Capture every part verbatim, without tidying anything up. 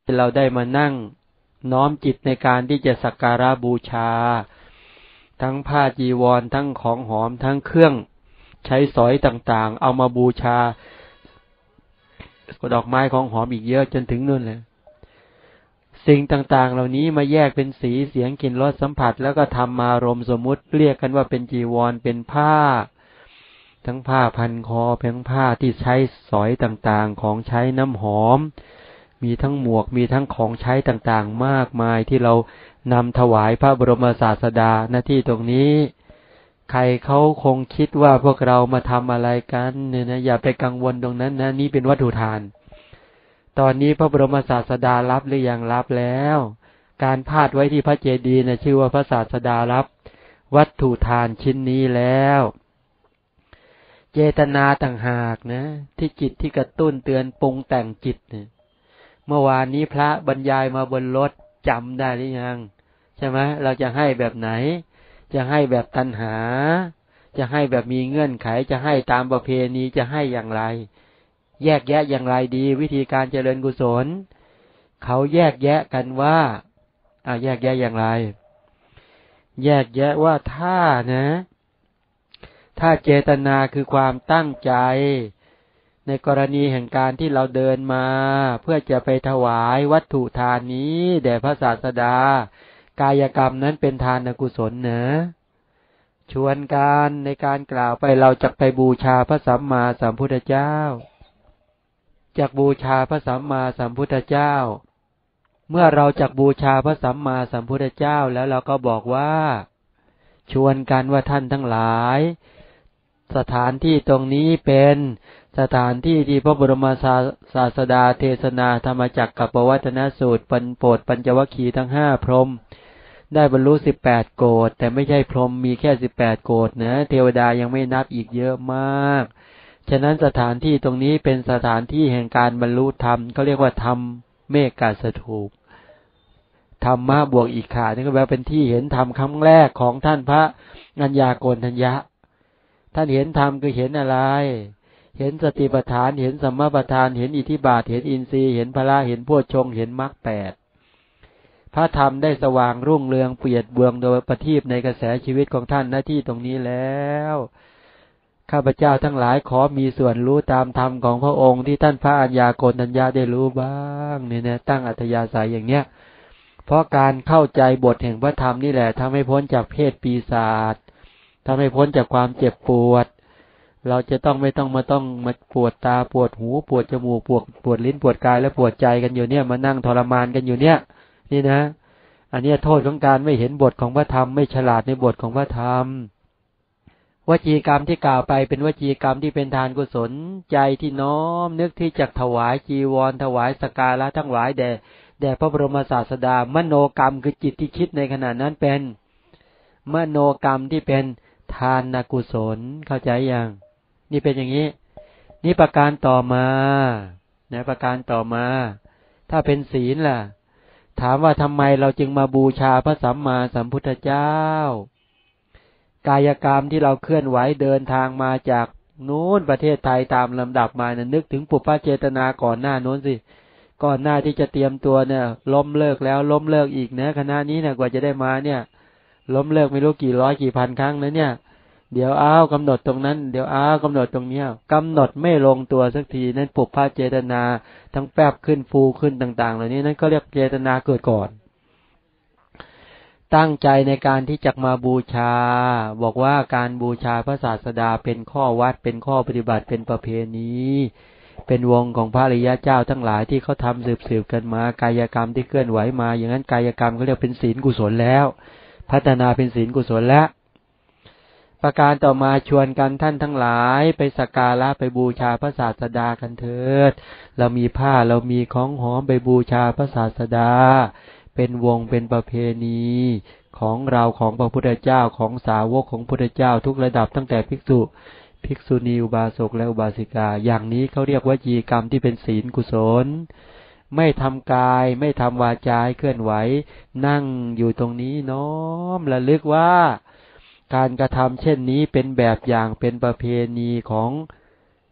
เราได้มานั่งน้อมจิตในการที่จะสักการะบูชาทั้งผ้าจีวรทั้งของหอมทั้งเครื่องใช้สอยต่างๆเอามาบูชาดอกไม้ของหอมอีกเยอะจนถึงนู่นเลยสิ่งต่างๆเหล่านี้มาแยกเป็นสีเสียงกลิ่นรสสัมผัสแล้วก็ทำมารมสมมุติเรียกกันว่าเป็นจีวรเป็นผ้าทั้งผ้าพันคอทั้งผ้าที่ใช้สอยต่างๆของใช้น้ำหอมมีทั้งหมวกมีทั้งของใช้ต่างๆมากมายที่เรานำถวายพระบรมศาสดาหน้าที่ตรงนี้ใครเขาคงคิดว่าพวกเรามาทำอะไรกันเนี่ยนะอย่าไปกังวลตรงนั้นนะนี่เป็นวัตถุทานตอนนี้พระบรมศาสดารับหรือยังรับแล้วการพาดไว้ที่พระเจดีย์นะชื่อว่าพระศาสดารับวัตถุทานชิ้นนี้แล้วเจตนาต่างหากนะที่จิตที่กระตุ้นเตือนปรุงแต่งจิตเนี่ยเมื่อวานนี้พระบรรยายมาบนรถจำได้หรือยังใช่ไหมเราจะให้แบบไหนจะให้แบบตัณหาจะให้แบบมีเงื่อนไขจะให้ตามประเพณีจะให้อย่างไรแยกแยะอย่างไรดีวิธีการเจริญกุศลเขาแยกแยะกันว่าอ่าแยกแยะอย่างไรแยกแยะว่าถ้านะถ้าเจตนาคือความตั้งใจในกรณีแห่งการที่เราเดินมาเพื่อจะไปถวายวัตถุทานนี้แด่พระศาสดากายกรรมนั้นเป็นทานกุศลนะชวนกันในการกล่าวไปเราจะไปบูชาพระสัมมาสัมพุทธเจ้าจักบูชาพระสัมมาสัมพุทธเจ้าเมื่อเราจักบูชาพระสัมมาสัมพุทธเจ้าแล้วเราก็บอกว่าชวนกันว่าท่านทั้งหลายสถานที่ตรงนี้เป็นสถานที่ที่พระบรมศาสดาเทศนาธรรมจักรกับปวัตนสูตรปัญโปรดปัญจวัคคีย์ทั้งห้าพรหมได้บรรลุสิบแปดโกฏแต่ไม่ใช่พรหมมีแค่สิบแปดโกฏนะเทวดายังไม่นับอีกเยอะมากฉะนั้นสถานที่ตรงนี้เป็นสถานที่แห่งการบรรลุธรรมเขาเรียกว่าธรรมเมฆสถูปธรรมะบวกอีกขานี่ก็แปลเป็นที่เห็นธรรมครั้งแรกของท่านพระอัญญาโกณทัญญะท่านเห็นธรรมคือเห็นอะไรเห็นสติปัฏฐานเห็นสัมมาปัฏฐานเห็นอิทธิบาทเห็นอินทรีย์เห็นพละเห็นโพชฌงค์เห็นมรรคแปดพระธรรมได้สว่างรุ่งเรืองเปรียดเบืองโดยประทีปในกระแสชีวิตของท่านหน้าที่ตรงนี้แล้วข้าพเจ้าทั้งหลายขอมีส่วนรู้ตามธรรมของพระองค์ที่ท่านพระอัญญาโกณทัญญาได้รู้บ้างเนี่ยนะตั้งอัธยาศัยอย่างเนี้ยเพราะการเข้าใจบทแห่งพระธรรมนี่แหละทำให้พ้นจากเพศปีศาจทำให้พ้นจากความเจ็บปวดเราจะต้องไม่ต้องมาต้องมาปวดตาปวดหูปวดจมูกปวดปวดลิ้นปวดกายและปวดใจกันอยู่เนี่ยมานั่งทรมานกันอยู่เนี่ยนี่นะอันนี้โทษของการไม่เห็นบทของพระธรรมไม่ฉลาดในบทของพระธรรมวจีกรรมที่กล่าวไปเป็นวจีกรรมที่เป็นทานกุศลใจที่น้อมนึกที่จะถวายจีวรถวายสักการะทั้งหลายแด่แด่พระบรมศาสดามโนกรรมคือจิตที่คิดในขณะนั้นเป็นมโนกรรมที่เป็นทานกุศลเข้าใจยังนี่เป็นอย่างนี้นี่ประการต่อมานะประการต่อมาถ้าเป็นศีลล่ะถามว่าทำไมเราจึงมาบูชาพระสัมมาสัมพุทธเจ้ากายกรรมที่เราเคลื่อนไหวเดินทางมาจากนู้นประเทศไทยตามลำดับมานะนึกถึงปุพพเจตนาก่อนหน้าโน้นสิก่อนหน้าที่จะเตรียมตัวเนี่ยล้มเลิกแล้วล้มเลิกอีกนะคณะนี้นะกว่าจะได้มาเนี่ยล้มเลิกไม่รู้กี่ร้อยกี่พันครั้งนะเนี่ยเดี๋ยวอ้าวกำหนดตรงนั้นเดี๋ยวอ้าวกำหนดตรงเนี้ยกำหนดไม่ลงตัวสักทีนั้นปุพพเจตนาทั้งแป๊บขึ้นฟูขึ้นต่างๆเหล่านี้นั่นก็เรียกเจตนาเกิดก่อนตั้งใจในการที่จะมาบูชาบอกว่าการบูชาพระศาสดาเป็นข้อวัดเป็นข้อปฏิบัติเป็นประเพณีเป็นวงของพระอริยเจ้าทั้งหลายที่เขาทำสืบๆกันมากายกรรมที่เคลื่อนไหวมาอย่างนั้นกายกรรมเขาเรียกเป็นศีลกุศลแล้วพัฒนาเป็นศีลกุศลแล้วประการต่อมาชวนกันท่านทั้งหลายไปสักการะไปบูชาพระศาสดากันเถิดเรามีผ้าเรามีของหอมไปบูชาพระศาสดาเป็นวงเป็นประเพณีของเราของพระพุทธเจ้าของสาวกของพุทธเจ้าทุกระดับตั้งแต่ภิกษุภิกษุณีอุบาสกและอุบาสิกาอย่างนี้เขาเรียกวจีกรรมที่เป็นศีลกุศลไม่ทำกายไม่ทำวาจาเคลื่อนไหวนั่งอยู่ตรงนี้น้อมระลึกว่าการกระทำเช่นนี้เป็นแบบอย่างเป็นประเพณีของ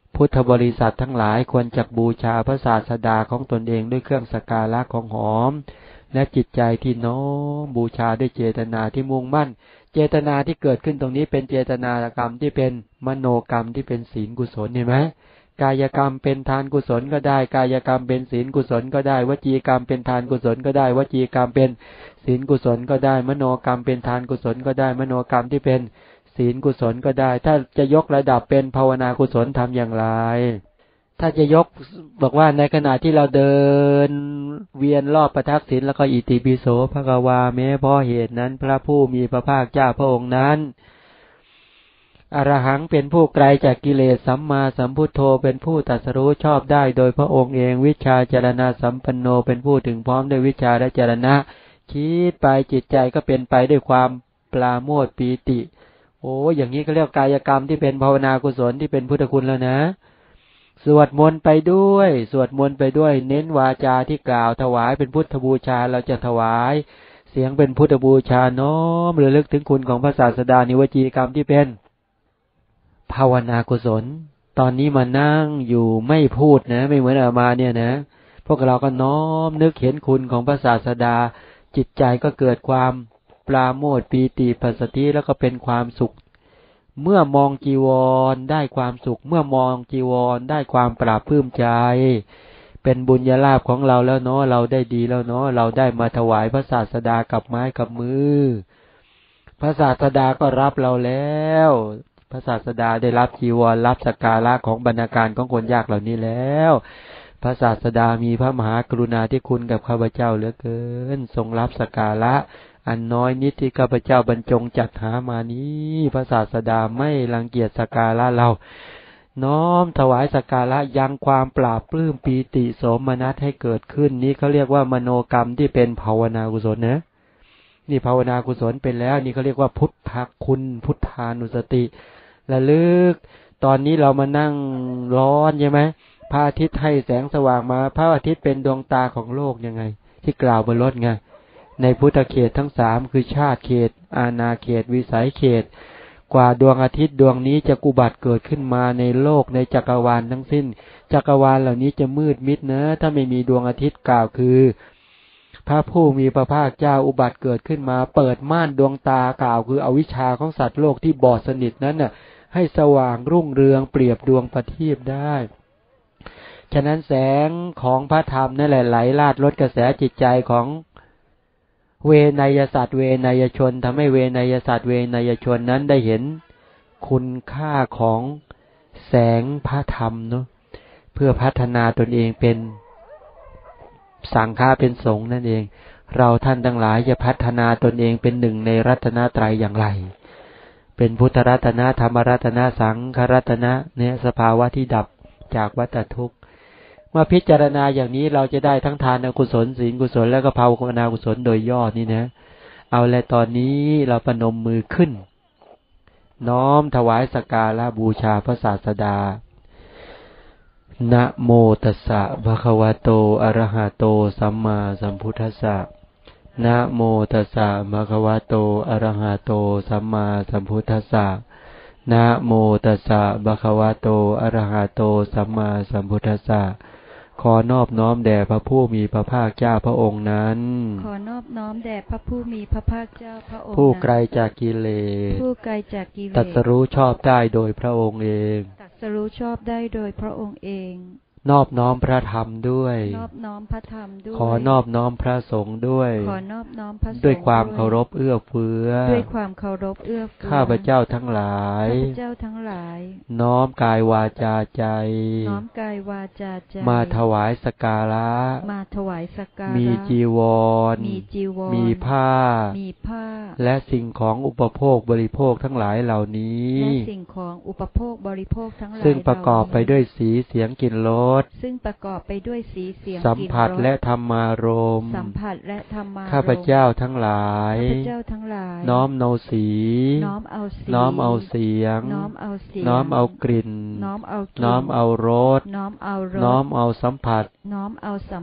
พุทธบริษัททั้งหลายควรจักบูชาพระศาสดาของตนเองด้วยเครื่องสักการะของหอมและจิตใจที่น้อมบูชาด้วยเจตนาที่มุ่งมั่นเจตนาที่เกิดขึ้นตรงนี้เป็นเจตนากรรมที่เป็นมโนกรรมที่เป็นศีลกุศลเห็นไหมกายกรรมเป็นทานกุศลก็ได้กายกรรมเป็นศีลกุศลก็ได้วจีกรรมเป็นทานกุศลก็ได้วจีกรรมเป็นศีลกุศลก็ได้มโนกรรมเป็นทานกุศลก็ได้มโนกรรมที่เป็นศีลกุศลก็ได้ถ้าจะยกระดับเป็นภาวนากุศลทำอย่างไรถ้าจะยกบอกว่าในขณะที่เราเดินเวียนรอบประทักษิณแล้วก็อิติปิโสภควาแม้เพราะเหตุนั้นพระผู้มีพระภาคเจ้าพระองค์นั้นอรหังเป็นผู้ไกลจากกิเลสสัมมาสัมพุทโธเป็นผู้ตรัสรู้ชอบได้โดยพระองค์เองวิชาจารณะสัมปันโนเป็นผู้ถึงพร้อมด้วยวิชาและจารณะคิดไปจิตใจก็เป็นไปด้วยความปราโมทย์ปีติโอ้อย่างนี้ก็เรียกกายกรรมที่เป็นภาวนากุศลที่เป็นพุทธคุณแล้วนะสวดมนต์ไปด้วยสวดมนต์ไปด้วยเน้นวาจาที่กล่าวถวายเป็นพุทธบูชาเราจะถวายเสียงเป็นพุทธบูชาน้อมระลึกถึงคุณของพระศาสดานิวจีกรรมที่เป็นภาวนากุศลตอนนี้มานั่งอยู่ไม่พูดนะไม่เหมือนอามาเนี่ยนะพวกเราก็น้อมนึกเห็นคุณของพระศาสดาจิตใจก็เกิดความปราโมทย์ปีติปัสสติแล้วก็เป็นความสุขเมื่อมองจีวรได้ความสุขเมื่อมองจีวรได้ความปราบปลื้มใจเป็นบุญญาลาภของเราแล้วเนาะเราได้ดีแล้วเนาะเราได้มาถวายพระศาสดากับไม้กับมือพระศาสดาก็รับเราแล้วพระศาสดาได้รับจีวรรับสักการะของบรรณาการของคนยากเหล่านี้แล้วพระศาสดามีพระมหากรุณาธิคุณกับข้าพเจ้าเหลือเกินทรงรับสักการะอันน้อยนิดที่ข้าพเจ้าบรรจงจัดหามานี้พระศาสดาไม่รังเกียจสักการะเราน้อมถวายสักการะยังความปราบปลื้มปีติโสมนัสให้เกิดขึ้นนี้เขาเรียกว่ามโนกรรมที่เป็นภาวนากุศลนะนี่ภาวนากุศลเป็นแล้วนี่เขาเรียกว่าพุทธคุณพุทธานุสติระลึกตอนนี้เรามานั่งร้อนใช่ไหมพระอาทิตย์ให้แสงสว่างมาพระอาทิตย์เป็นดวงตาของโลกยังไงที่กล่าวบนรถไงในพุทธเขตทั้งสามคือชาติเขตอาณาเขตวิสัยเขตกว่าดวงอาทิตย์ดวงนี้จะอุบัติเกิดขึ้นมาในโลกในจักรวาลทั้งสิ้นจักรวาลเหล่านี้จะมืดมิดนะถ้าไม่มีดวงอาทิตย์กล่าวคือพระผู้มีพระภาคเจ้าอุบัติเกิดขึ้นมาเปิดม่านดวงตากล่าวคืออวิชชาของสัตว์โลกที่บอดสนิทนั้นน่ะให้สว่างรุ่งเรืองเปรียบดวงประทีปได้ฉะนั้นแสงของพระธรรมนั่นแหละไหลลาดลดกระแสจิตใจของเวนยสัตว์เวนยชนทำให้เวนยสัตว์เวนยชนนั้นได้เห็นคุณค่าของแสงพระธรรมเนาะเพื่อพัฒนาตนเองเป็นสังฆาเป็นสงฆ์นั่นเองเราท่านทั้งหลายจะพัฒนาตนเองเป็นหนึ่งในรัตนตรัยอย่างไรเป็นพุทธรัตนะธรรมรัตนะสังฆรัตนะเนี่ยสภาวะที่ดับจากวัฏทุกข์เมื่อพิจารณาอย่างนี้เราจะได้ทั้งทานกุศลศีลกุศลและก็ภาวนากุศลโดยย่อนี่นะเอาและตอนนี้เราประนมมือขึ้นน้อมถวายสักการะบูชาพระศาสดานะโมตัสสะภะคะวะโตอะระหะโตสัมมาสัมพุทธัสสะนะโมตัสสะภะคะวะโตอะระหะโตสัมมาสัมพุทธัสสะนะโมตัสสะภะคะวะโตอะระหะโตสัมมาสัมพุทธัสสะขอนอบน้อมแด่พระผู้มีพระภาคเจ้าพระองค์นั้นขอนอบน้อมแด่พระผู้มีพระภาคเจ้าพระองค์ผู้ไกลจากกิเลสผู้ไกลจากกิเลสตรัสรู้ชอบได้โดยพระองค์เองตรัสรู้ชอบได้โดยพระองค์เองนอบน้อมพระธรรมด้วยนอบน้อมพระธรรมด้วยขอนอบน้อมพระสงฆ์ด้วยขอนอบน้อมพระสงฆ์ด้วยความเคารพเอื้อเฟื้อด้วยความเคารพเอื้อเฟื้อข้าพเจ้าทั้งหลายข้าพเจ้าทั้งหลายน้อมกายวาจาใจน้อมกายวาจาใจมาถวายสักการะมาถวายสักการะมีจีวรมีจีวรมีผ้ามีผ้าและสิ่งของอุปโภคบริโภคทั้งหลายเหล่านี้และสิ่งของอุปโภคบริโภคทั้งหลายซึ่งประกอบไปด้วยสีเสียงกลิ่นรสซึ่งประกอบไปด้วยสีเสียงสัมผัสและธรรมารมณ์สัมผัสและธรรมารมณ์ข้าพเจ้าทั้งหลายข้าพเจ้าทั้งหลายน้อมเอาสีน้อมเอาสีน้อมเอาเสียงน้อมเอาเสียงน้อมเอากลิ่นน้อมเอากลิ่นน้อมเอารสน้อมเอารสน้อมเอาสัมผัสน้อมเอาสัมผัสและ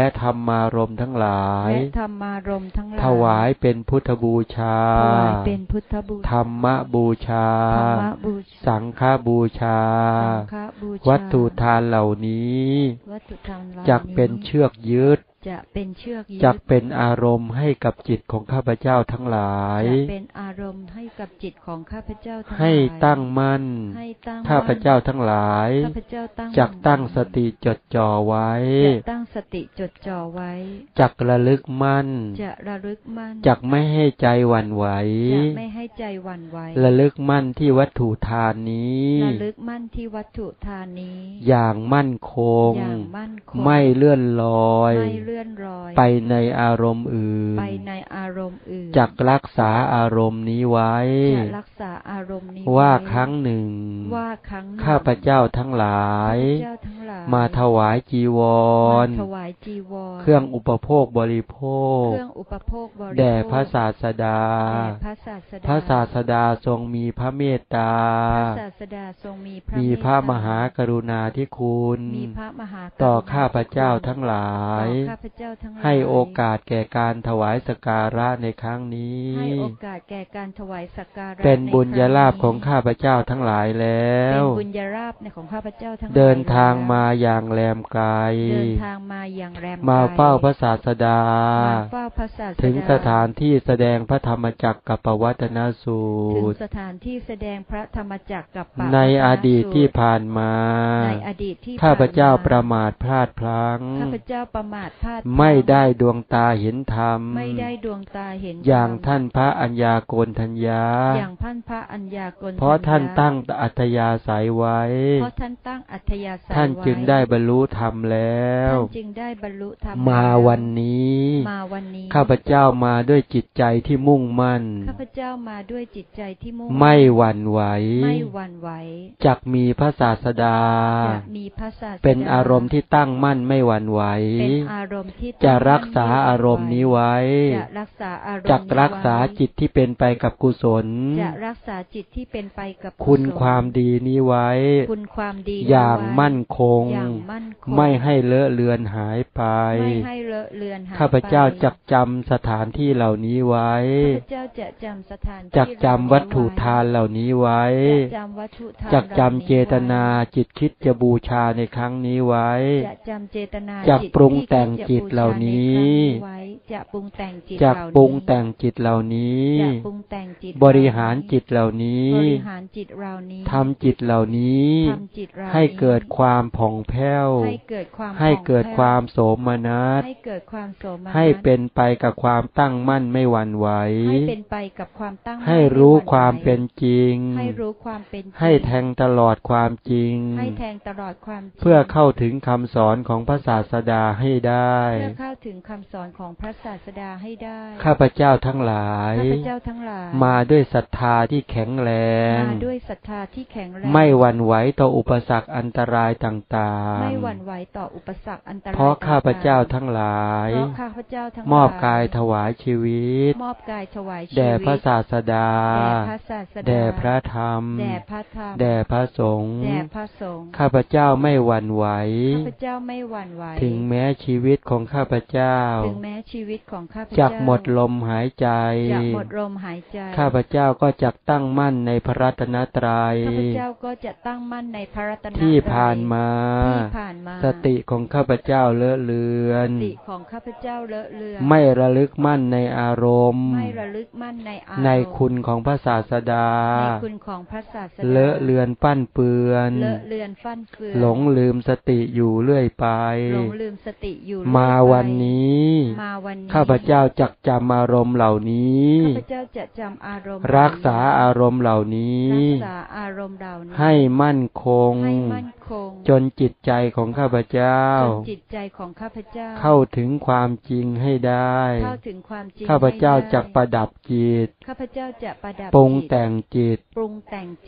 ธรรมารมณ์ทั้งหลายและธรรมารมณ์ทั้งหลายถวายเป็นพุทธบูชาถวายเป็นพุทธบูชาธรรมบูชาธรรมบูชาสังฆบูชาวัตถุทานเหล่านี้จักเป็นเชือกยึดจะเป็นเชือกยึดจักเป็นอารมณ์ให้กับจิตของข้าพเจ้าทั้งหลายจะเป็นอารมณ์ให้กับจิตของข้าพเจ้าทั้งหลายให้ตั้งมั่นข้าพเจ้าทั้งหลายจักตั้งสติจดจ่อไว้จะตั้งสติจดจ่อไว้จักระลึกมั่นจะระลึกมั่นจักไม่ให้ใจหวั่นไหวจะไม่ให้ใจหวั่นไหวระลึกมั่นที่วัตถุทานนี้ระลึกมั่นที่วัตถุทานนี้อย่างมั่นคงอย่างมั่นคงไม่เลื่อนลอยไม่เลื่อนลอยไปในอารมณ์อื่นไปในอารมณ์อื่นจักรักษาอารมณ์นี้ไว้จะรักษาอารมณ์นี้ว่าครั้งหนึ่งว่าครั้งข้าพเจ้าทั้งหลายมาถวายจีวรถวายจีวรเครื่องอุปโภคบริโภคเครื่องอุปโภคบริโภคแด่พระศาสดาพระศาสดาทรงมีพระเมตตาพระศาสดาทรงมีพระมีพระมหากรุณาธิคุณต่อข้าพเจ้าทั้งหลายให้โอกาสแก่การถวายสักการะในครั้งนี้ให้โอกาสแก่การถวายสักการะเป็นบุญญาลาภของข้าพเจ้าทั้งหลายแล้วเป็นบุญญาลาภของข้าพเจ้าทั้งหลายเดินทางมาอย่างแรมไกลเดินทางมาอย่างแรมไกลมาเฝ้าพระศาสดามาเฝ้าพระศาสดาถึงสถานที่แสดงพระธรรมจักรกับปวัตนสูตรถึงสถานที่แสดงพระธรรมจักรกับปวัตนสูตรในอดีตที่ผ่านมาในอดีตที่ข้าพเจ้าประมาทพลาดพลั้งข้าพเจ้าประมาทพลาดไม่ได้ดวงตาเห็นธรรมไม่ได้ดวงตาเห็นอย่างท่านพระอัญญาโกณทัญญาอย่างท่านพระอัญญาโกณทัญญาเพราะท่านตั้งอัธยาศัยไว้เพราะท่านตั้งอัธยาศัยไว้ท่านจึงได้บรรลุธรรมแล้วท่านจึงได้บรรลุธรรมมาวันนี้มาวันนี้ข้าพเจ้ามาด้วยจิตใจที่มุ่งมั่นข้าพเจ้ามาด้วยจิตใจที่มุ่งไม่หวั่นไหวไม่หวั่นไหวจักมีพระศาสดาจักมีพระศาสดาเป็นอารมณ์ที่ตั้งมั่นไม่หวั่นไหวเป็นอารมณ์ที่จะรักษาอารมณ์นี้ไว้จะรักษาอารมณ์จักรักษาจิตที่เป็นไปกับกุศลจะรักษาจิตที่เป็นไปกับคุณความดีนี้ไว้คุณความดีอย่างมั่นคงอย่างมั่นคงไม่ให้เลอะเลือนหายไปไม่ให้เลอะเลือนหายไปข้าพเจ้าจักจำสถานที่เหล่านี้ไว้ข้าพเจ้าจะจำสถานที่จักจำวัตถุทานเหล่านี้ไว้จักจำเจตนาจิตคิดจะบูชาในครั้งนี้ไว้จะจำเจตนาจักปรุงแต่งจิตเหล่านี้จะปรุงแต่งจิตจักปรุงแต่งจิตเหล่านี้บริหารจิตเหล่านี้ทำจิตเหล่านี้ให้เกิดความผ่องแผ้วให้เกิดความโสมนัสให้เป็นไปกับความตั้งมั่นไม่หวั่นไหวให้รู้ความเป็นจริงให้แทงตลอดความจริงเพื่อเข้าถึงคำสอนของพระศาสดาให้ได้เพื่อเข้าถึงคำสอนของพระศาสดาให้ได้ข้าพเจ้าทั้งหลายมาด้วยศรัทธาที่แข็งแรงมาด้วยศรัทธาที่แข็งแรงไม่หวั่นไหวต่ออุปสรรคอันตรายต่างๆไม่หวั่นไหวต่ออุปสรรคอันตรายเพราะข้าพเจ้าทั้งหลายมอบกายถวายชีวิตมอบกายถวายชีวิตแด่พระศาสดาแด่พระธรรมแด่พระธรรมแด่พระสงฆ์แด่พระสงฆ์ข้าพเจ้าไม่หวั่นไหวข้าพเจ้าไม่หวั่นไหวถึงแม้ชีวิตของข้าพเจ้าถึงแม้ชีวิตของข้าพเจ้าจักหมดลมหายใจจักหมดลมหายใจข้าพเจ้าก็จักตั้งมั่นในพระรัตนตรัยข้าพเจ้าก็จะตั้งมั่นในพระรัตนตรัยที่ผ่านมาที่ผ่านมาสติของข้าพเจ้าเลอะเลือนสติของข้าพเจ้าเลอะเลือนไม่ระลึกมั่นในอารมณ์ไม่ระลึกมั่นในอารมณ์ในคุณของพระศาสดาในคุณของพระศาสดาเลอะเลือนปั้นเปื้อนเลอะเลือนฟั่นเฟือนหลงลืมสติอยู่เรื่อยไปหลงลืมสติอยู่มาวันนี้มาวันนี้ข้าพเจ้าจักจำอารมณ์เหล่านี้ข้าพเจ้าจะจำอารมณ์รักษาอารมณ์เหล่านี้รักษาอารมณ์เหล่านี้ให้มั่นคงให้มั่นคงจนจิตใจของข้าพเจ้าจนจิตใจของข้าพเจ้าเข้าถึงความจริงให้ได้เข้าถึงความจริงข้าพเจ้าจักประดับจิตข้าพเจ้าจะประดับปรุงแต่งจิตปรุงแต่งจิต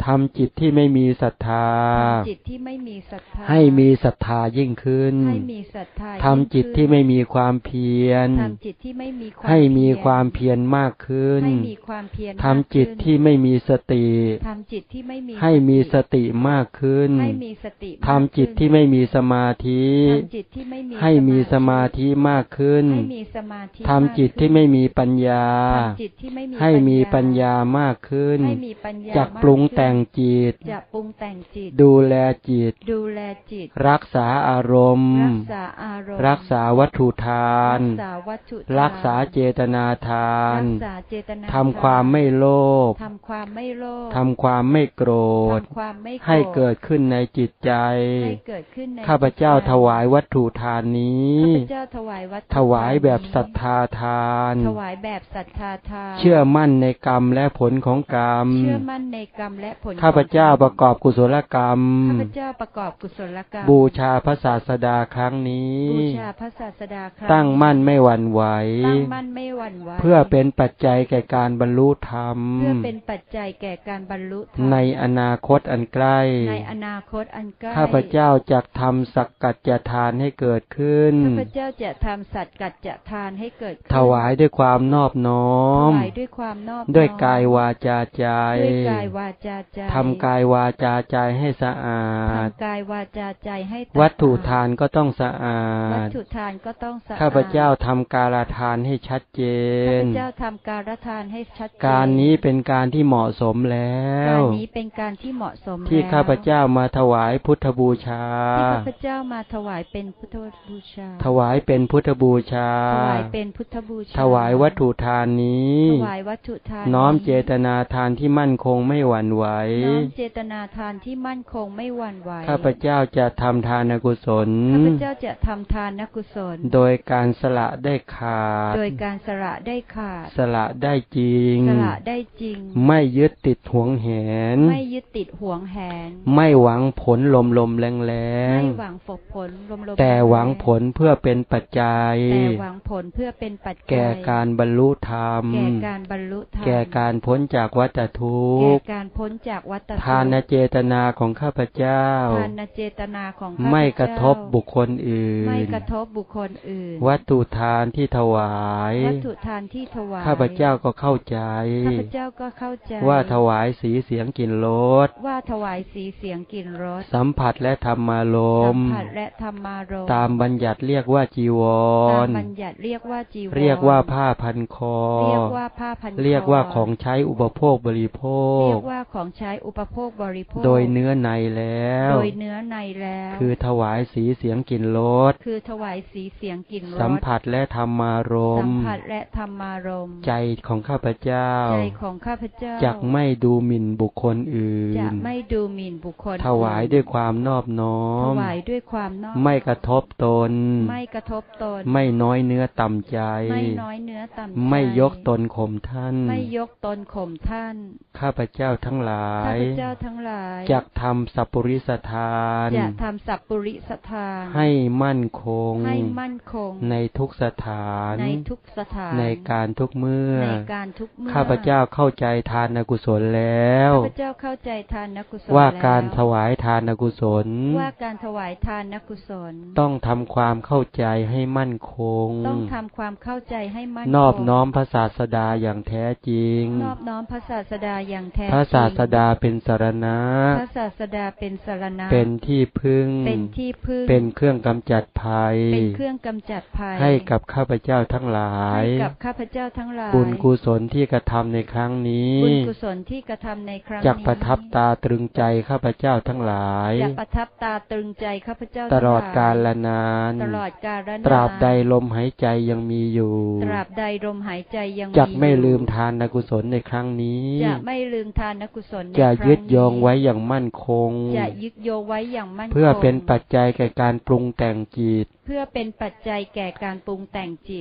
ทำจิตที่ไม่มีศรัทธาทำจิตที่ไม่มีศรัทธาให้มีศรัทธายิ่งขึ้นให้มีศรัทธาทำจิตที่ไม่มีความเพียรทำจิตที่ไม่มีความให้มีความเพียรมากขึ้นให้มีความเพียรทำจิตที่ไม่มีสติทำจิตที่ไม่มีให้มีสติมากขึ้นให้มีสติทำจิตที่ไม่มีสมาธิทำจิตที่ไม่มีให้มีสมาธิมากขึ้นให้มีสมาธิทำจิตที่ไม่มีปัญญาทำจิตที่ไม่มีให้มีปัญญามากขึ้นให้มีปัญญาจักปรุงแต่งจิตจักปรุงแต่งจิตดูแลจิตดูแลจิตรักษาอารมณ์รักษาอารมณ์รักษาวัตถุทานรักษาวัตถุทานรักษาเจตนาทานรักษาเจตนาทำความไม่โลภทำความไม่โลภทำความไม่โกรธทำความไม่โกรธให้เกิดขึ้นในจิตใจให้เกิดขึ้นในข้าพเจ้าถวายวัตถุทานนี้ข้าพเจ้าถวายวัตถุถวายแบบศรัทธาทานถวายแบบศรัทธาทานเชื่อมั่นในกรรมและผลของกรรมเชื่อมั่นในกรรมและผลข้าพเจ้าประกอบกุศลกรรมข้าพเจ้าประกอบกุศลกรรมบูชาพระศาสดาครั้งนี้บูชาพระศาสดาครั้งตั้งมั่นไม่หวั่นไหวตั้งมั่นไม่หวั่นไหวเพื่อเป็นปัจจัยแก่การบรรลุธรรมเพื่อเป็นปัจจัยแก่การบรรลุธรรมในอนาคตอันใกล้ในอนาคตอันใกล้ข้าพเจ้าจะทำสักกัจจทานให้เกิดขึ้นข้าพเจ้าจะทำสักกัจจทานให้เกิดขึ้นถวายด้วยความนอบน้อมถวายด้วยความนอบน้อมด้วยกายวาจาใจด้วยกายวาจาใจทำกายวาจาใจให้สะอาดทำกายวาจาใจให้สะอาดวัตถุทานก็ต้องสะอาดวัตถุทานก็ต้องสะอาดข้าพเจ้าทำการทานให้ชัดเจนข้าพเจ้าทำการทานให้ชัดเจนการนี้เป็นการที่เหมาะสมแล้วการนี้เป็นการที่เหมาะสมแล้วที่ข้าพเจ้ามาถวายพุทธบูชาที่ข้าพเจ้ามาถวายเป็นพุทธบูชาถวายเป็นพุทธบูชาถวายเป็นพุทธบูชาถวายวัตถุทานนี้ถวายวัตถุทานน้อมเจตนาทานที่มั่นคงไม่หวั่นไหวน้อมเจตนาทานที่มั่นคงไม่หวั่นไหวข้าพเจ้าจะทำทานกุศลข้าพเจ้าจะทำทานกุศลโดยการสละได้ขาดโดยการสละได้ขาดสละได้จริงสละได้จริงไม่ยึดติดหวงแหนไม่ยึดติดหวงแหนไม่หวังผลลมลมแรงแรงไม่หวังผลลมลมแต่หวังผลเพื่อเป็นปัจจัยแต่หวังผลเพื่อเป็นปัจจัยแก่การบรรลุธรรมแก่การบรรลุธรรมแก่การพ้นจากวัฏทุกข์แก่การพ้นจากวัฏทุกข์ทานเจตนาของข้าพเจ้าทานเจตนาของข้าพเจ้าไม่กระทบบุคคลอื่นไม่กระทบบุคคลอื่นวัตถุทานที่ถวายวัตถุทานที่ถวายข้าพเจ้าก็เข้าใจข้าพเจ้าก็เข้าใจว่าถวายสีเสียงกลิ่นรสว่าถวายสีเสียงกลิ่นรสสัมผัสและธรรมารมณ์สัมผัสและธรรมารมณ์ตามบัญญัติเรียกว่าจีวรตามบัญญัติเรียกว่าจีวรเรียกว่าผ้าพันคอเรียกว่าผ้าพันคอเรียกว่าของใช้อุปโภคบริโภคเรียกว่าของใช้อุปโภคบริโภคโดยเนื้อในแล้วโดยเนื้อในแล้วคือถวายสีเสียงกลิ่นรสคือถวายสีเสียงกลิ่นรสสัมผัสและธรรมารมณ์สัมผัสและธรรมารมณ์ใจของข้าพเจ้าใจของข้าพเจ้าจักไม่ดูหมิ่นบุคคลอื่นจักไม่ดูหมิ่นบุคคลถวายด้วยความนอบน้อมถวายด้วยความนอบไม่กระทบตนไม่กระทบตนไม่น้อยเนื้อต่ำใจไม่น้อยเนื้อต่ำใจไม่ยกตนข่มท่านไม่ยกตนข่มท่านข้าพเจ้าทั้งหลายข้าพเจ้าทั้งหลายจักทำสัพปริสทานจะทำสัพปริสทานให้มั่นคงให้มั่นคงในทุกสถานในทุกสถานในการทุกเมื่อในการทุกเมื่อข้าพเจ้าเข้าใจทานกุศลแล้วข้าพเจ้าเข้าใจทานกุศลว่าการถวายทานกุศลว่าการถวายทานกุศลต้องทำความเข้าใจให้มั่นคงต้องทำความเข้าใจให้มั่นคงนอบน้อมพระศาสดาอย่างแท้จริงนอบน้อมพระศาสดาอย่างแท้จริงพระศาสดาเป็นสรณะพระศาสดาเป็นสรณะเป็นที่พึ่งเป็นที่พึ่งเป็นเครื่องกำจัดภัยเป็นเครื่องกำจัดภัยให้กับข้าพเจ้าทั้งหลายให้กับข้าพเจ้าทั้งหลายบุญกุศลที่กระทำในครั้งนี้บุญกุศลที่กระทำในครั้งนี้จักประทับตาตรึงใจข้าพเจ้าทั้งหลายจักประทับตาตรึงใจข้าพเจ้าตลอดกาลนานตลอดกาลนานตราบใดลมหายใจยังมีอยู่ตราบใดลมหายใจยังมีจักไม่ลืมทานกุศลในครั้งนี้จะไม่ลืมทานกุศลในครั้งนี้จะยึดโยงไว้อย่างมั่นคงจะยึดโยงไว้อย่างมั่นคงเพื่อเป็นปัจจัยแก่การปรุงแต่งจิตเพื่อเป็นปัจจัยแก่การปรุงแต่งจิต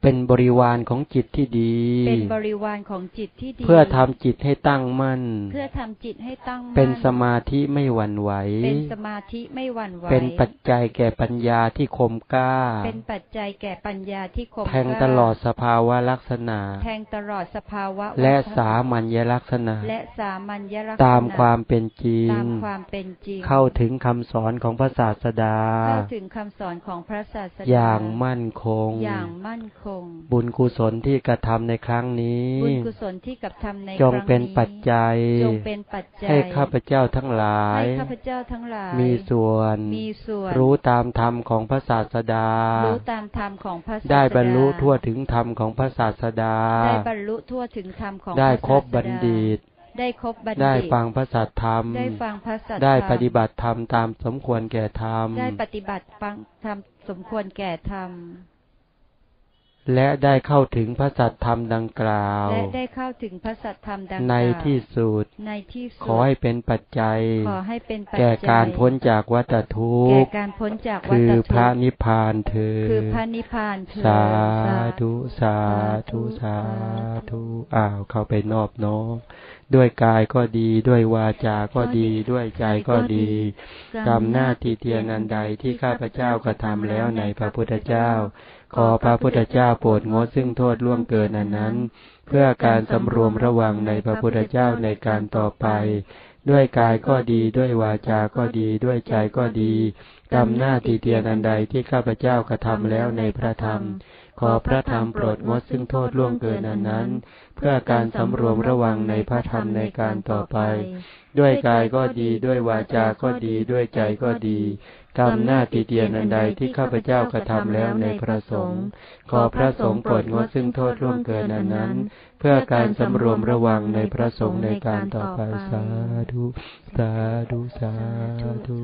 เป็นบริวารของจิตที่ดีเป็นบริวารของจิตที่ดีเพื่อทำจิตให้ตั้งมั่นเพื่อทำจิตให้ตั้งมั่นเป็นสมาธิไม่หวั่นไหวเป็นสมาธิไม่หวั่นไหวเป็นปัจจัยแก่ปัญญาที่คมกล้าเป็นปัจจัยแก่ปัญญาที่คมกล้าแทงตลอดสภาวะลักษณะแทงตลอดสภาวะและสามัญญลักษณะและสามัญญลักษณะตามความเป็นจริงตามความเป็นจริงเข้าถึงคำสอนของพระศาสดาเข้าถึงคำสอนของพระศาสดาอย่างมั่นคงอย่างมั่นคงบุญกุศลที่กระทำในครั้งนี้บุญกุศลที่กระทำในครั้งนี้จงเป็นปัจจัยจงเป็นปัจจัยให้ข้าพเจ้าทั้งหลายให้ข้าพเจ้าทั้งหลายมีส่วนมีส่วนรู้ตามธรรมของพระศาสดารู้ตามธรรมของพระศาสดาได้บรรลุทั่วถึงธรรมของพระศาสดาได้บรรลุทั่วถึงธรรมของพระศาสดาได้ครบบัณฑิตได้ครบบัณฑิตได้ฟังพระสัทธรรมได้ฟังพระสัทธรรมได้ปฏิบัติธรรมตามสมควรแก่ธรรมได้ปฏิบัติฟังธรรมสมควรแก่ธรรมและได้เข้าถึงพระสัทธรรมดังกล่าวและได้เข้าถึงพระสัทธรรมดังกล่าวในที่สุดในที่สุดขอให้เป็นปัจจัยขอให้เป็นปัจจัยแก่การพ้นจากวัฏทุกข์แก่การพ้นจากวัฏทุกข์คือพระนิพพานเถิดคือพระนิพพานเถิดสาธุสาธุสาธุอ้าวเข้าไปนอบน้อมด้วยกายก็ดีด้วยวาจาก็ดีด้วยใจก็ดีกรรมหน้าที่เทียนันใดที่ข้าพเจ้ากระทำแล้วในพระพุทธเจ้าขอพระพุทธเจ้าโปรดงดซึ่งโทษล่วงเกินอันนั้นเพื่อการสำรวมระวังในพระพุทธเจ้าในการต่อไปด้วยกายก็ดีด้วยวาจาก็ดีด้วยใจก็ดีกรรมหน้าที่เทียนันใดที่ข้าพเจ้ากระทำแล้วในพระธรรมขอพระธรรมโปรดงดซึ่งโทษล่วงเกินอันนั้นเพื่อการสำรวมระวังในพระธรรมในการต่อไปด้วยกายก็ดีด้วยวาจาก็ดีด้วยใจก็ดีกรรมหน้าติเตียนอันใดที่ข้าพเจ้ากระทำแล้วในพระสงฆ์ขอพระสงฆ์โปรดงดซึ่งโทษล่วงเกินอันนั้นเพื่อการสำรวมระวังในพระสงฆ์ในการต่อไปสาธุสาธุสาธุ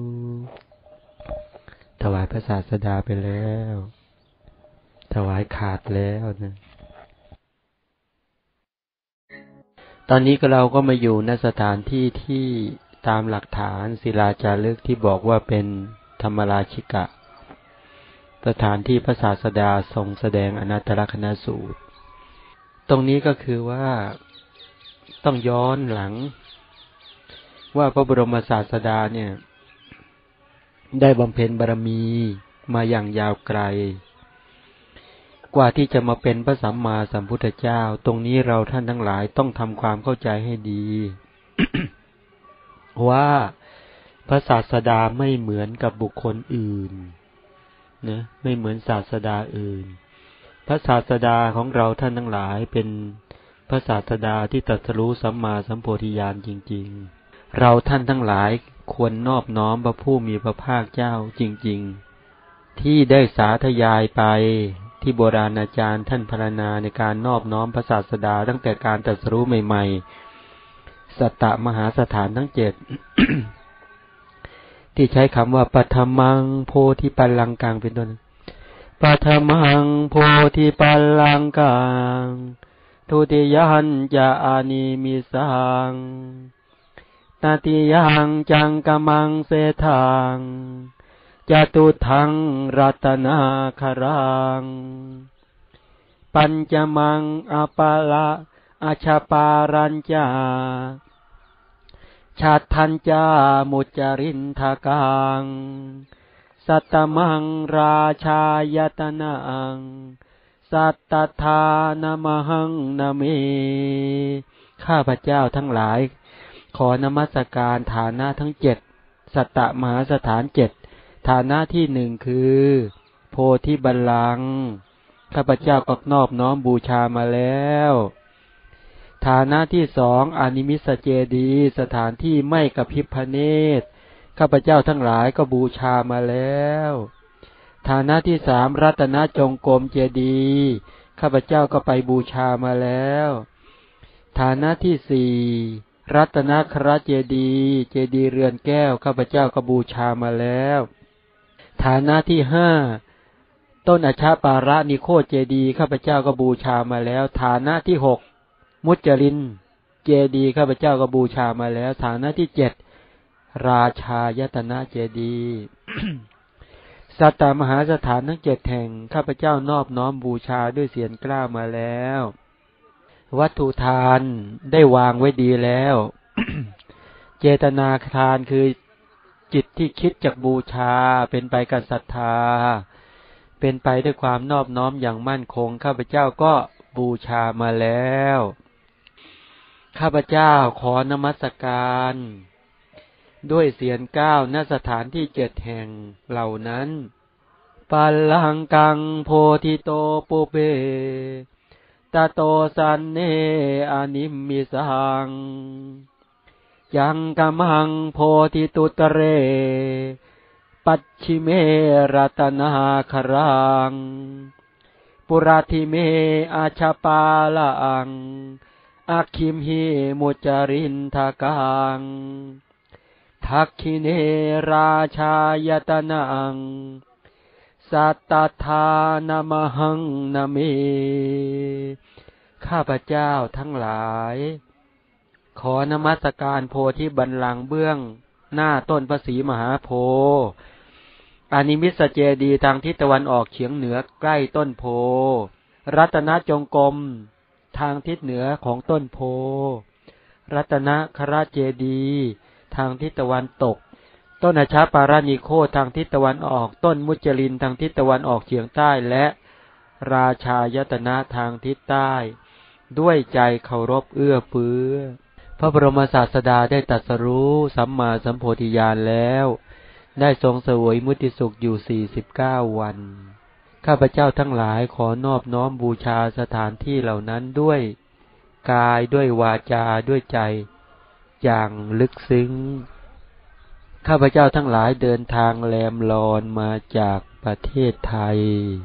ถวายพระศาสดาไปแล้วถวายขาดแล้วนะตอนนี้ก็เราก็มาอยู่ณสถานที่ที่ตามหลักฐานศิลาจารึกที่บอกว่าเป็นธรรมราชิกะสถานที่พระศาสดาทรงแสดงอนัตตลกนสูตรตรงนี้ก็คือว่าต้องย้อนหลังว่าพระบรมศาสดาเนี่ยได้บำเพ็ญบารมีมาอย่างยาวไกลกว่าที่จะมาเป็นพระสัมมาสัมพุทธเจ้าตรงนี้เราท่านทั้งหลายต้องทำความเข้าใจให้ดี ว่าพระศาสดาไม่เหมือนกับบุคคลอื่นนะไม่เหมือนศาสดาอื่นพระศาสดาของเราท่านทั้งหลายเป็นพระศาสดาที่ตรัสรู้สัมมาสัมโพธิญาณจริงๆเราท่านทั้งหลายควรนอบน้อมพระผู้มีพระภาคเจ้าจริงๆที่ได้สาธยายไปที่โบราณอาจารย์ท่านพรรณนาในการนอบน้อมพระศาสดาตั้งแต่การตรัสรู้ใหม่ๆสัตตมหาสถานทั้งเจ็ด ที่ใช้คำว่าปัทมังโพธิปัลลังกังเป็นต้นปัทมังโพธิปัลลังกังทุติยัญจะอานิมิสังตติยังจังกมังเสทังจตุทังรัตนาคารังปัญจมังอปาละอาชาปารัญจาชาทัญจามุจจรินทกังสัตตมังราชายตนังสัตตทานมหังนาเมข้าพเจ้าทั้งหลายขอนมัสการฐานะทั้งเจ็ดสัตตมหาสถานเจ็ดฐานะที่หนึ่งคือโพธิบัลลังก์ข้าพเจ้าก็นอบน้อมบูชามาแล้วฐานะที่สองอานิมิสเจดีย์สถานที่ไม่กระพริบพระเนตรข้าพเจ้าทั้งหลายก็บูชามาแล้วฐานะที่สามรัตนจงกรมเจดีย์ข้าพเจ้าก็ไปบูชามาแล้วฐานะที่สี่รัตนครเจดีย์เจดีย์เรือนแก้วข้าพเจ้าก็บูชามาแล้วฐานะที่ห้าต้นอชาปาระนิโคเจดีย์ข้าพเจ้าก็บูชามาแล้วฐานะที่หกมุจจรินเจดีย์ข้าพเจ้าก็บูชามาแล้วฐานะที่เจ็ดราชายตนะเจดีย์สัตตมหาสถานทั้งเจ็ดแห่งข้าพเจ้านอบน้อมบูชาด้วยเสียงกล้ามาแล้ววัตถุทานได้วางไว้ดีแล้ว เจตนาทานคือจิตที่คิดจากบูชาเป็นไปกับศรัทธาเป็นไปด้วยความนอบน้อมอย่างมั่นคงข้าพเจ้าก็บูชามาแล้วข้าพเจ้าขอนมัสการด้วยเสียงก้าวณสถานที่เจ็ดแห่งเหล่านั้นปัลลังกังโพธิโตปุเปตโตสันเนอนิมมิสังยังกัมหังโพธิตุตเรปัจฉิเมรัตนาครังปุราธิเมอาชาปาลังอาคิมหิมุจารินทกังทักขิเนราชายตนังสัตตทานามหังนามิข้าพเจ้าทั้งหลายขอนมัสการโพธิบัลลังก์เบื้องหน้าต้นพระศรีมหาโพธิ์อานิมิสเจดีย์ทางทิศตะวันออกเฉียงเหนือใกล้ต้นโพรัตนจงกรมทางทิศเหนือของต้นโพรัตนคราเจดีย์ทางทิศตะวันตกต้นอาชาปารานิโคทางทิศตะวันออกต้นมุจลินทางทิศตะวันออกเฉียงใต้และราชายตนะทางทิศใต้ด้วยใจเคารพเอื้อเฟื้อพระบรมศาสดาได้ตรัสรู้สัมมาสัมโพธิญาณแล้วได้ทรงเสวยมุติสุขอยู่สี่สิบเก้าวันข้าพเจ้าทั้งหลายขอนอบน้อมบูชาสถานที่เหล่านั้นด้วยกายด้วยวาจาด้วยใจอย่างลึกซึ้งข้าพเจ้าทั้งหลายเดินทางแลมลอนมาจากประเทศไทย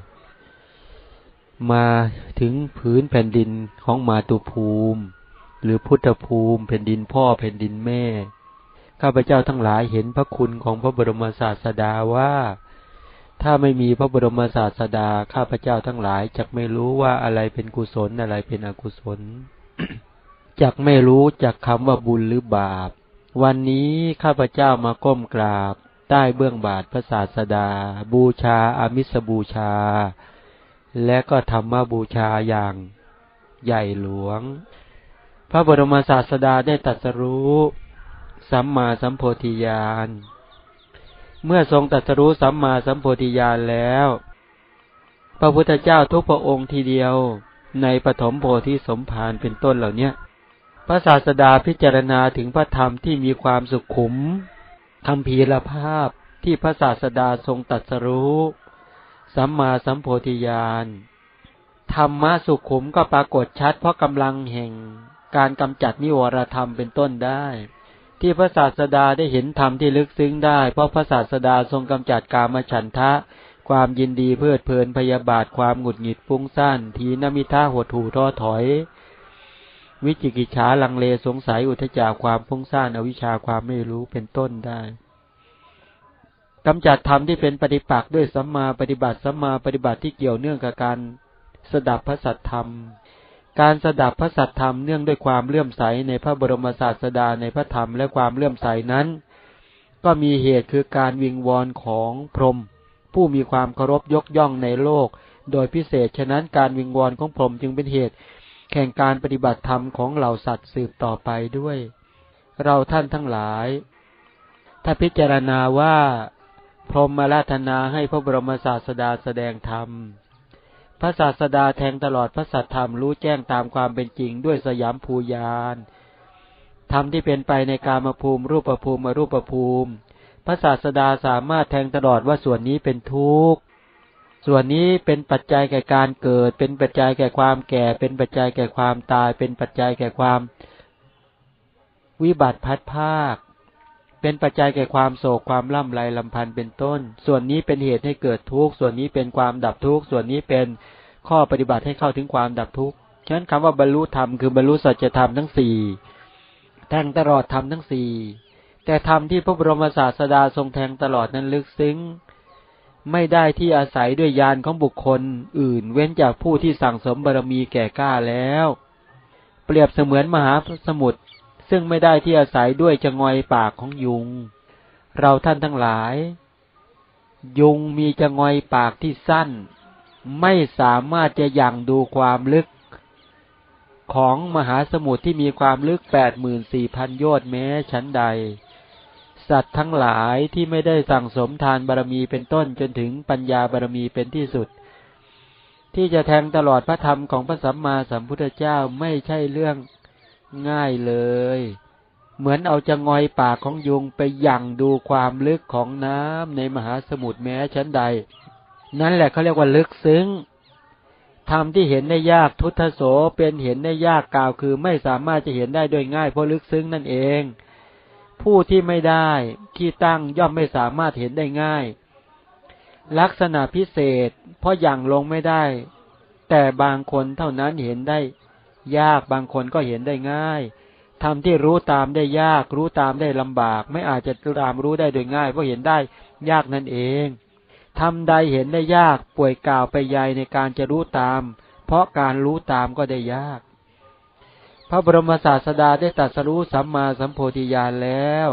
มาถึงผืนแผ่นดินของมาตุภูมิหรือพุทธภูมิแผ่นดินพ่อแผ่นดินแม่ข้าพเจ้าทั้งหลายเห็นพระคุณของพระบรมศาสดาว่าถ้าไม่มีพระบรมศาสดาข้าพเจ้าทั้งหลายจักไม่รู้ว่าอะไรเป็นกุศลอะไรเป็นอกุศล จักไม่รู้จักคำว่าบุญหรือบาปวันนี้ข้าพเจ้ามาก้มกราบใต้เบื้องบาทพระศาสดาบูชาอามิสบูชาและก็ธรรมบูชาอย่างใหญ่หลวงพระบรมศาสดาได้ตรัสรู้สัมมาสัมโพธิญาณเมื่อทรงตรัสรู้สัมมาสัมโพธิญาณแล้วพระพุทธเจ้าทุกพระองค์ทีเดียวในปฐมโพธิสมภารเป็นต้นเหล่านี้พระศาสดาพิจารณาถึงพระธรรมที่มีความสุขุมคัมภีรภาพที่พระศาสดาทรงตรัสรู้สัมมาสัมโพธิญาณธรรมะสุขุมก็ปรากฏชัดเพราะกำลังแห่งการกำจัดนิวรธรรมเป็นต้นได้ที่พระศาสดาได้เห็นธรรมที่ลึกซึ้งได้เพราะพระศาสดาทรงกำจัดกามฉันทะความยินดีเพลิดเพลินพยาบาทความหงุดหงิดฟุ้งซ่านทีนมิทะหดหู่ท้อถอยวิจิกิจฉาลังเลสงสัยอุทธัจจะความฟุ้งซ่านอวิชชาความไม่รู้เป็นต้นได้กำจัดธรรมที่เป็นปฏิปักษ์ด้วยสัมมาปฏิบัติสัมมาปฏิบัติที่เกี่ยวเนื่องกับการสดับพระสัทธรรมการสดับพระสัทธรรมเนื่องด้วยความเลื่อมใสในพระบรมศาสดาในพระธรรมและความเลื่อมใสนั้นก็มีเหตุคือการวิงวอนของพรหมผู้มีความเคารพยกย่องในโลกโดยพิเศษฉะนั้นการวิงวอนของพรหมจึงเป็นเหตุแห่งการปฏิบัติธรรมของเหล่าสัตว์สืบต่อไปด้วยเราท่านทั้งหลายถ้าพิจารณาว่าพรหมอาราธนาให้พระบรมศาสดาแสดงธรรมพระศาสดาแทงตลอดพระสัทธรรมรู้แจ้งตามความเป็นจริงด้วยสยามภูญาณธรรมที่เป็นไปในกามภูมิรูปภูมิอรูปภูมิพระศาสดาสามารถแทงตลอดว่าส่วนนี้เป็นทุกข์ส่วนนี้เป็นปัจจัยแก่การเกิดเป็นปัจจัยแก่ความแก่เป็นปัจจัยแก่ความตายเป็นปัจจัยแก่ความวิบัติพัดภาคเป็นปัจจัยแก่ความโศกความล่ำไรลำพันธ์เป็นต้นส่วนนี้เป็นเหตุให้เกิดทุกข์ส่วนนี้เป็นความดับทุกข์ส่วนนี้เป็นข้อปฏิบัติให้เข้าถึงความดับทุกข์ฉะนั้นคำว่าบรรลุธรรมคือบรรลุสัจธรรมทั้งสี่แทงตลอดธรรมทั้งสี่แต่ธรรมที่พระบรมศาสดาทรงแทงตลอดนั้นลึกซึ้งไม่ได้ที่อาศัยด้วยญาณของบุคคลอื่นเว้นจากผู้ที่สั่งสมบารมีแก่กล้าแล้วเปรียบเสมือนมหาสมุทรซึ่งไม่ได้ที่อาศัยด้วยจะงอยปากของยุงเราท่านทั้งหลายยุงมีจงอยปากที่สั้นไม่สามารถจะยังดูความลึกของมหาสมุทรที่มีความลึก แปดหมื่นสี่พัน โยชน์แม้ชั้นใดสัตว์ทั้งหลายที่ไม่ได้สั่งสมทานบารมีเป็นต้นจนถึงปัญญาบารมีเป็นที่สุดที่จะแทงตลอดพระธรรมของพระสัมมาสัมพุทธเจ้าไม่ใช่เรื่องง่ายเลยเหมือนเอาจงอยปากของยุงไปยั่งดูความลึกของน้ำในมหาสมุทรแม้ชั้นใดนั่นแหละเขาเรียกว่าลึกซึ้งธรรมที่เห็นได้ยากทุตโสเป็นเห็นได้ยากกล่าวคือไม่สามารถจะเห็นได้โดยง่ายเพราะลึกซึ้งนั่นเองผู้ที่ไม่ได้ที่ตั้งย่อมไม่สามารถเห็นได้ง่ายลักษณะพิเศษเพราะอย่างลงไม่ได้แต่บางคนเท่านั้นเห็นได้ยากบางคนก็เห็นได้ง่ายธรรมที่รู้ตามได้ยากรู้ตามได้ลำบากไม่อาจจะตามรู้ได้โดยง่ายเพราะเห็นได้ยากนั่นเองธรรมใดเห็นได้ยากป่วยกล่าวไปใหญ่ในการจะรู้ตามเพราะการรู้ตามก็ได้ยากพระบรมศาสดาได้ตรัสรู้สัมมาสัมโพธิญาณแล้ว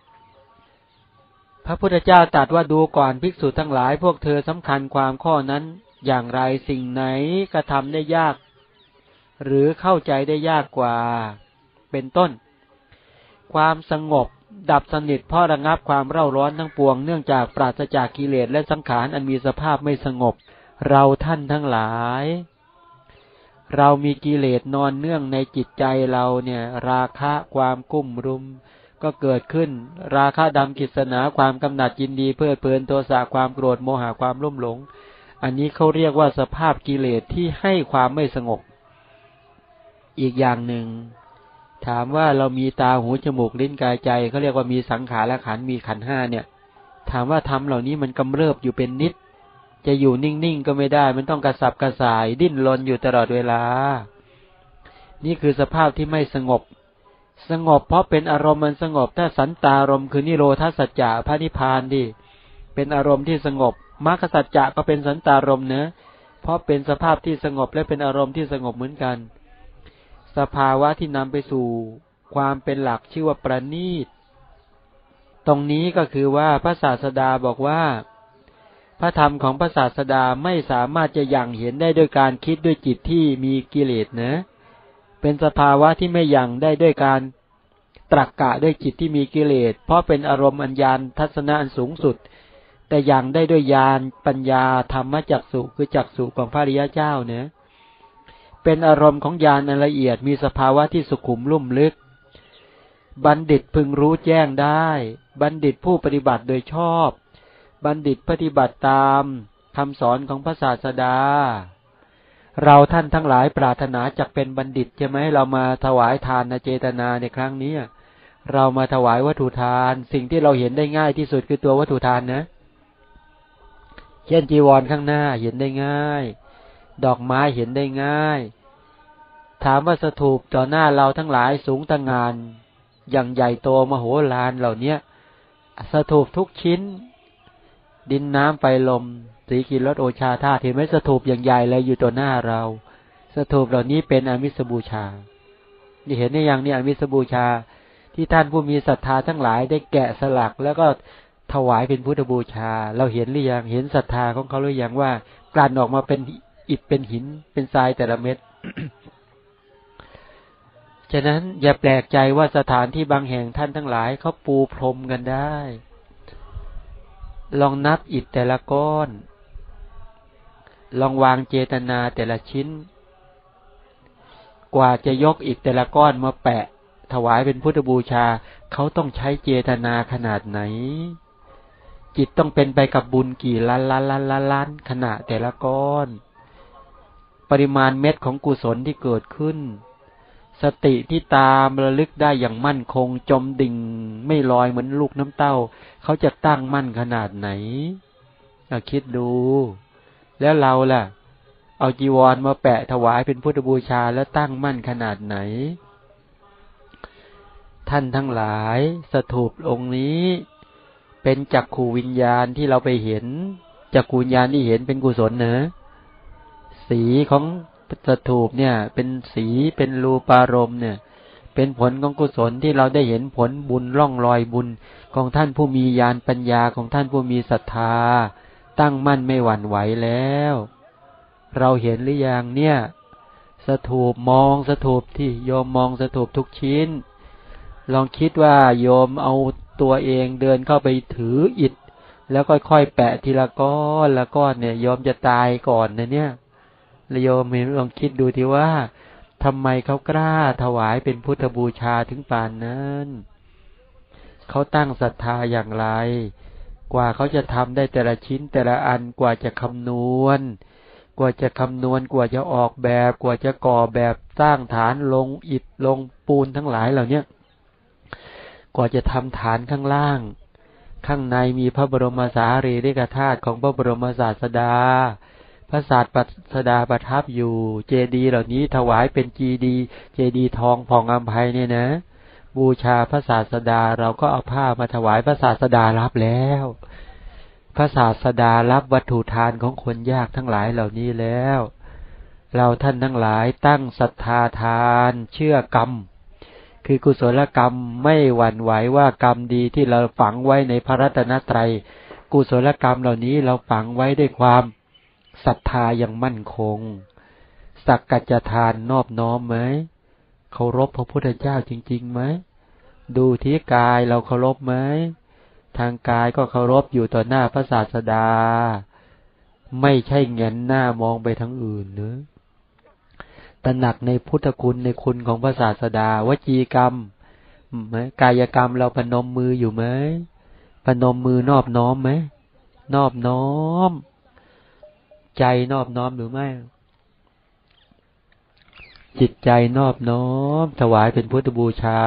พระพุทธเจ้าตรัสว่าดูก่อนภิกษุทั้งหลายพวกเธอสำคัญความข้อนั้นอย่างไรสิ่งไหนกระทำได้ยากหรือเข้าใจได้ยากกว่าเป็นต้นความสงบดับสนิทเพราะระงับความเร่าร้อนทั้งปวงเนื่องจากปราศจากกิเลสและสังขารอันมีสภาพไม่สงบเราท่านทั้งหลายเรามีกิเลสนอนเนื่องในจิตใจเราเนี่ยราคะความกุ้มรุมก็เกิดขึ้นราคะดำกิศนาความกำหนัดยินดีเพลิดเพลินโทสะความโกรธโมหะความลุ่มหลงอันนี้เขาเรียกว่าสภาพกิเลสที่ให้ความไม่สงบอีกอย่างหนึ่งถามว่าเรามีตาหูจมูกลิ้นกายใจเขาเรียกว่ามีสังขารและขันธ์มีขันธ์ห้าเนี่ยถามว่าธรรมเหล่านี้มันกำเริบอยู่เป็นนิดจะอยู่นิ่งๆก็ไม่ได้มันต้องกระสับกระส่ายดิ้นรนอยู่ตลอดเวลานี่คือสภาพที่ไม่สงบสงบเพราะเป็นอารมณ์มันสงบถ้าสันตารมณ์คือนิโรธสัจจะพระนิพพานดิเป็นอารมณ์ที่สงบมรรคสัจจะก็เป็นสันตารมณ์นะเพราะเป็นสภาพที่สงบและเป็นอารมณ์ที่สงบเหมือนกันสภาวะที่นำไปสู่ความเป็นหลักชื่อว่าประณีตตรงนี้ก็คือว่าพระศาสดาบอกว่าพระธรรมของพระศาสดาไม่สามารถจะยังเห็นได้ด้วยการคิดด้วยจิตที่มีกิเลสนะเป็นสภาวะที่ไม่ยังได้ด้วยการตรรกะด้วยจิตที่มีกิเลสเพราะเป็นอารมณ์อัญญาณทัศนะอันสูงสุดแต่ยังได้ด้วยญาณปัญญาธรรมจักษุคือจักษุของพระอริยเจ้าเนี่ยเป็นอารมณ์ของญาณอันละเอียดมีสภาวะที่สุขุมลุ่มลึกบัณฑิตพึงรู้แจ้งได้บัณฑิตผู้ปฏิบัติโดยชอบบัณฑิตปฏิบัติตามคำสอนของพระศาสดาเราท่านทั้งหลายปรารถนาจักเป็นบัณฑิตใช่ไหมเรามาถวายทานเจตนาในครั้งนี้เรามาถวายวัตถุทานสิ่งที่เราเห็นได้ง่ายที่สุดคือตัววัตถุทานนะเช่นจีวรข้างหน้าเห็นได้ง่ายดอกไม้เห็นได้ง่ายถามว่าสถูปต่อหน้าเราทั้งหลายสูงตะงานอย่างใหญ่โตมโหฬารเหล่านี้สถูปทุกชิ้นดินน้ำไฟลมสีกินรสโอชาธาตุเห็นไหมสถูปอย่างใหญ่เลยอยู่ต่อหน้าเราสถูปเหล่านี้เป็นอามิสบูชานี่เห็นได้อย่างนี้อามิสบูชาที่ท่านผู้มีศรัทธาทั้งหลายได้แกะสลักแล้วก็ถวายเป็นพุทธบูชาเราเห็นหรือยังเห็นศรัทธาของเขาหรือยังว่ากลั่นออกมาเป็นอิฐเป็นหินเป็นทรายแต่ละเม็ด ฉะนั้นอย่าแปลกใจว่าสถานที่บางแห่งท่านทั้งหลายเขาปูพรมกันได้ลองนับอิฐแต่ละก้อนลองวางเจตนาแต่ละชิ้นกว่าจะยกอิฐแต่ละก้อนมาแปะถวายเป็นพุทธบูชาเขาต้องใช้เจตนาขนาดไหนจิตต้องเป็นไปกับบุญกี่ล้านล้านล้านล้านล้านขณะแต่ละก้อนปริมาณเม็ดของกุศลที่เกิดขึ้นสติที่ตามระลึกได้อย่างมั่นคงจมดิ่งไม่ลอยเหมือนลูกน้ำเต้าเขาจะตั้งมั่นขนาดไหนคิดดูแล้วเราล่ะเอาจีวรมาแปะถวายเป็นพุทธบูชาแล้วตั้งมั่นขนาดไหนท่านทั้งหลายสถูปองค์นี้เป็นจักขูวิญญาณที่เราไปเห็นจักขูวิญญาณที่เห็นเป็นกุศลนะสีของสถูปเนี่ยเป็นสีเป็นรูปารมณ์เนี่ยเป็นผลของกุศลที่เราได้เห็นผลบุญร่องรอยบุญของท่านผู้มีญาณปัญญาของท่านผู้มีศรัทธาตั้งมั่นไม่หวั่นไหวแล้วเราเห็นหรือยังเนี่ยสถูปมองสถูปที่โยมมองสถูปทุกชิ้นลองคิดว่าโยมเอาตัวเองเดินเข้าไปถืออิฐแล้วค่อยๆแปะทีละก้อนละก้อนเนี่ยโยมจะตายก่อนนะเนี่ยโยมลองคิดดูทีว่าทำไมเขากล้าถวายเป็นพุทธบูชาถึงป่านนั้นเขาตั้งศรัทธาอย่างไรกว่าเขาจะทำได้แต่ละชิ้นแต่ละอันกว่าจะคำนวณกว่าจะคำนวณกว่าจะออกแบบกว่าจะก่อแบบสร้างฐานลงอิฐลงปูนทั้งหลายเหล่านี้กว่าจะทำฐานข้างล่างข้างในมีพระบรมสารีริกธาตุของพระบรมศาสดาพระศาสดาประทับอยู่เจดีย์เหล่านี้ถวายเป็นเจดีย์เจดีย์ทองผ่องอำไพเนี่ยนะบูชาพระศาสดาเราก็เอาผ้ามาถวายพระศาสดารับแล้วพระศาสดารับวัตถุทานของคนยากทั้งหลายเหล่านี้แล้วเราท่านทั้งหลายตั้งศรัทธาทานเชื่อกรรมคือกุศลกรรมไม่หวั่นไหวว่ากรรมดีที่เราฝังไว้ในพระรัตนตรัยกุศลกรรมเหล่านี้เราฝังไว้ด้วยความศรัทธาอย่างมั่นคงสักกัจจทานนอบน้อมไหมเคารพพระพุทธเจ้าจริงๆไหมดูที่กายเราเคารพไหมทางกายก็เคารพอยู่ต่อหน้าพระศาสดาไม่ใช่เงนหน้ามองไปทางอื่นเนื้อตระหนักในพุทธคุณในคุณของพระศาสดาวจีกรรมไหมกายกรรมเราพนมมืออยู่ไหมพนมมือนอบน้อมไหมนอบน้อมใจนอบน้อมหรือไม่จิตใจนอบน้อมถวายเป็นพุทธบูชา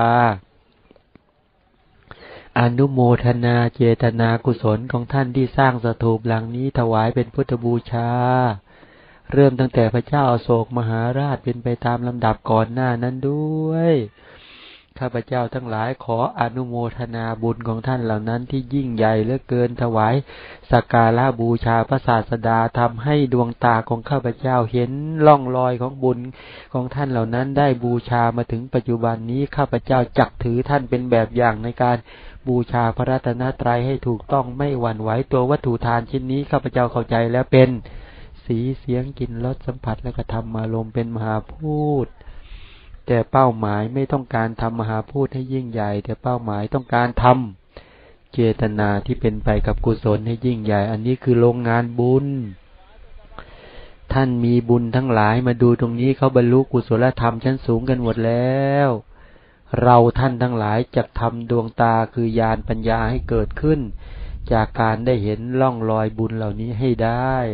อนุโมทนาเจตนากุศลของท่านที่สร้างสถูปหลังนี้ถวายเป็นพุทธบูชาเริ่มตั้งแต่พระเจ้าอโศกมหาราชเป็นไปตามลำดับก่อนหน้านั้นด้วยข้าพเจ้าทั้งหลายขออนุโมทนาบุญของท่านเหล่านั้นที่ยิ่งใหญ่เหลือเกินถวายสักการะบูชาพระศาสดาทำให้ดวงตาของข้าพเจ้าเห็นร่องรอยของบุญของท่านเหล่านั้นได้บูชามาถึงปัจจุบันนี้ข้าพเจ้าจักถือท่านเป็นแบบอย่างในการบูชาพระรัตนตรัยให้ถูกต้องไม่หวั่นไหวตัววัตถุทานชิ้นนี้ข้าพเจ้าเข้าใจแล้วเป็นสีเสียงกลิ่นรสสัมผัสและกระทำอารมณ์เป็นมหาพูดแต่เป้าหมายไม่ต้องการทำมหาพูดให้ยิ่งใหญ่แต่เป้าหมายต้องการทำเจตนาที่เป็นไปกับกุศลให้ยิ่งใหญ่อันนี้คือโรงงานบุญท่านมีบุญทั้งหลายมาดูตรงนี้เขาบรรลุกุศลธรรมชั้นสูงกันหมดแล้วเราท่านทั้งหลายจะทำดวงตาคือญาณปัญญาให้เกิดขึ้นจากการได้เห็นร่องรอยบุญเหล่านี้ให้ได้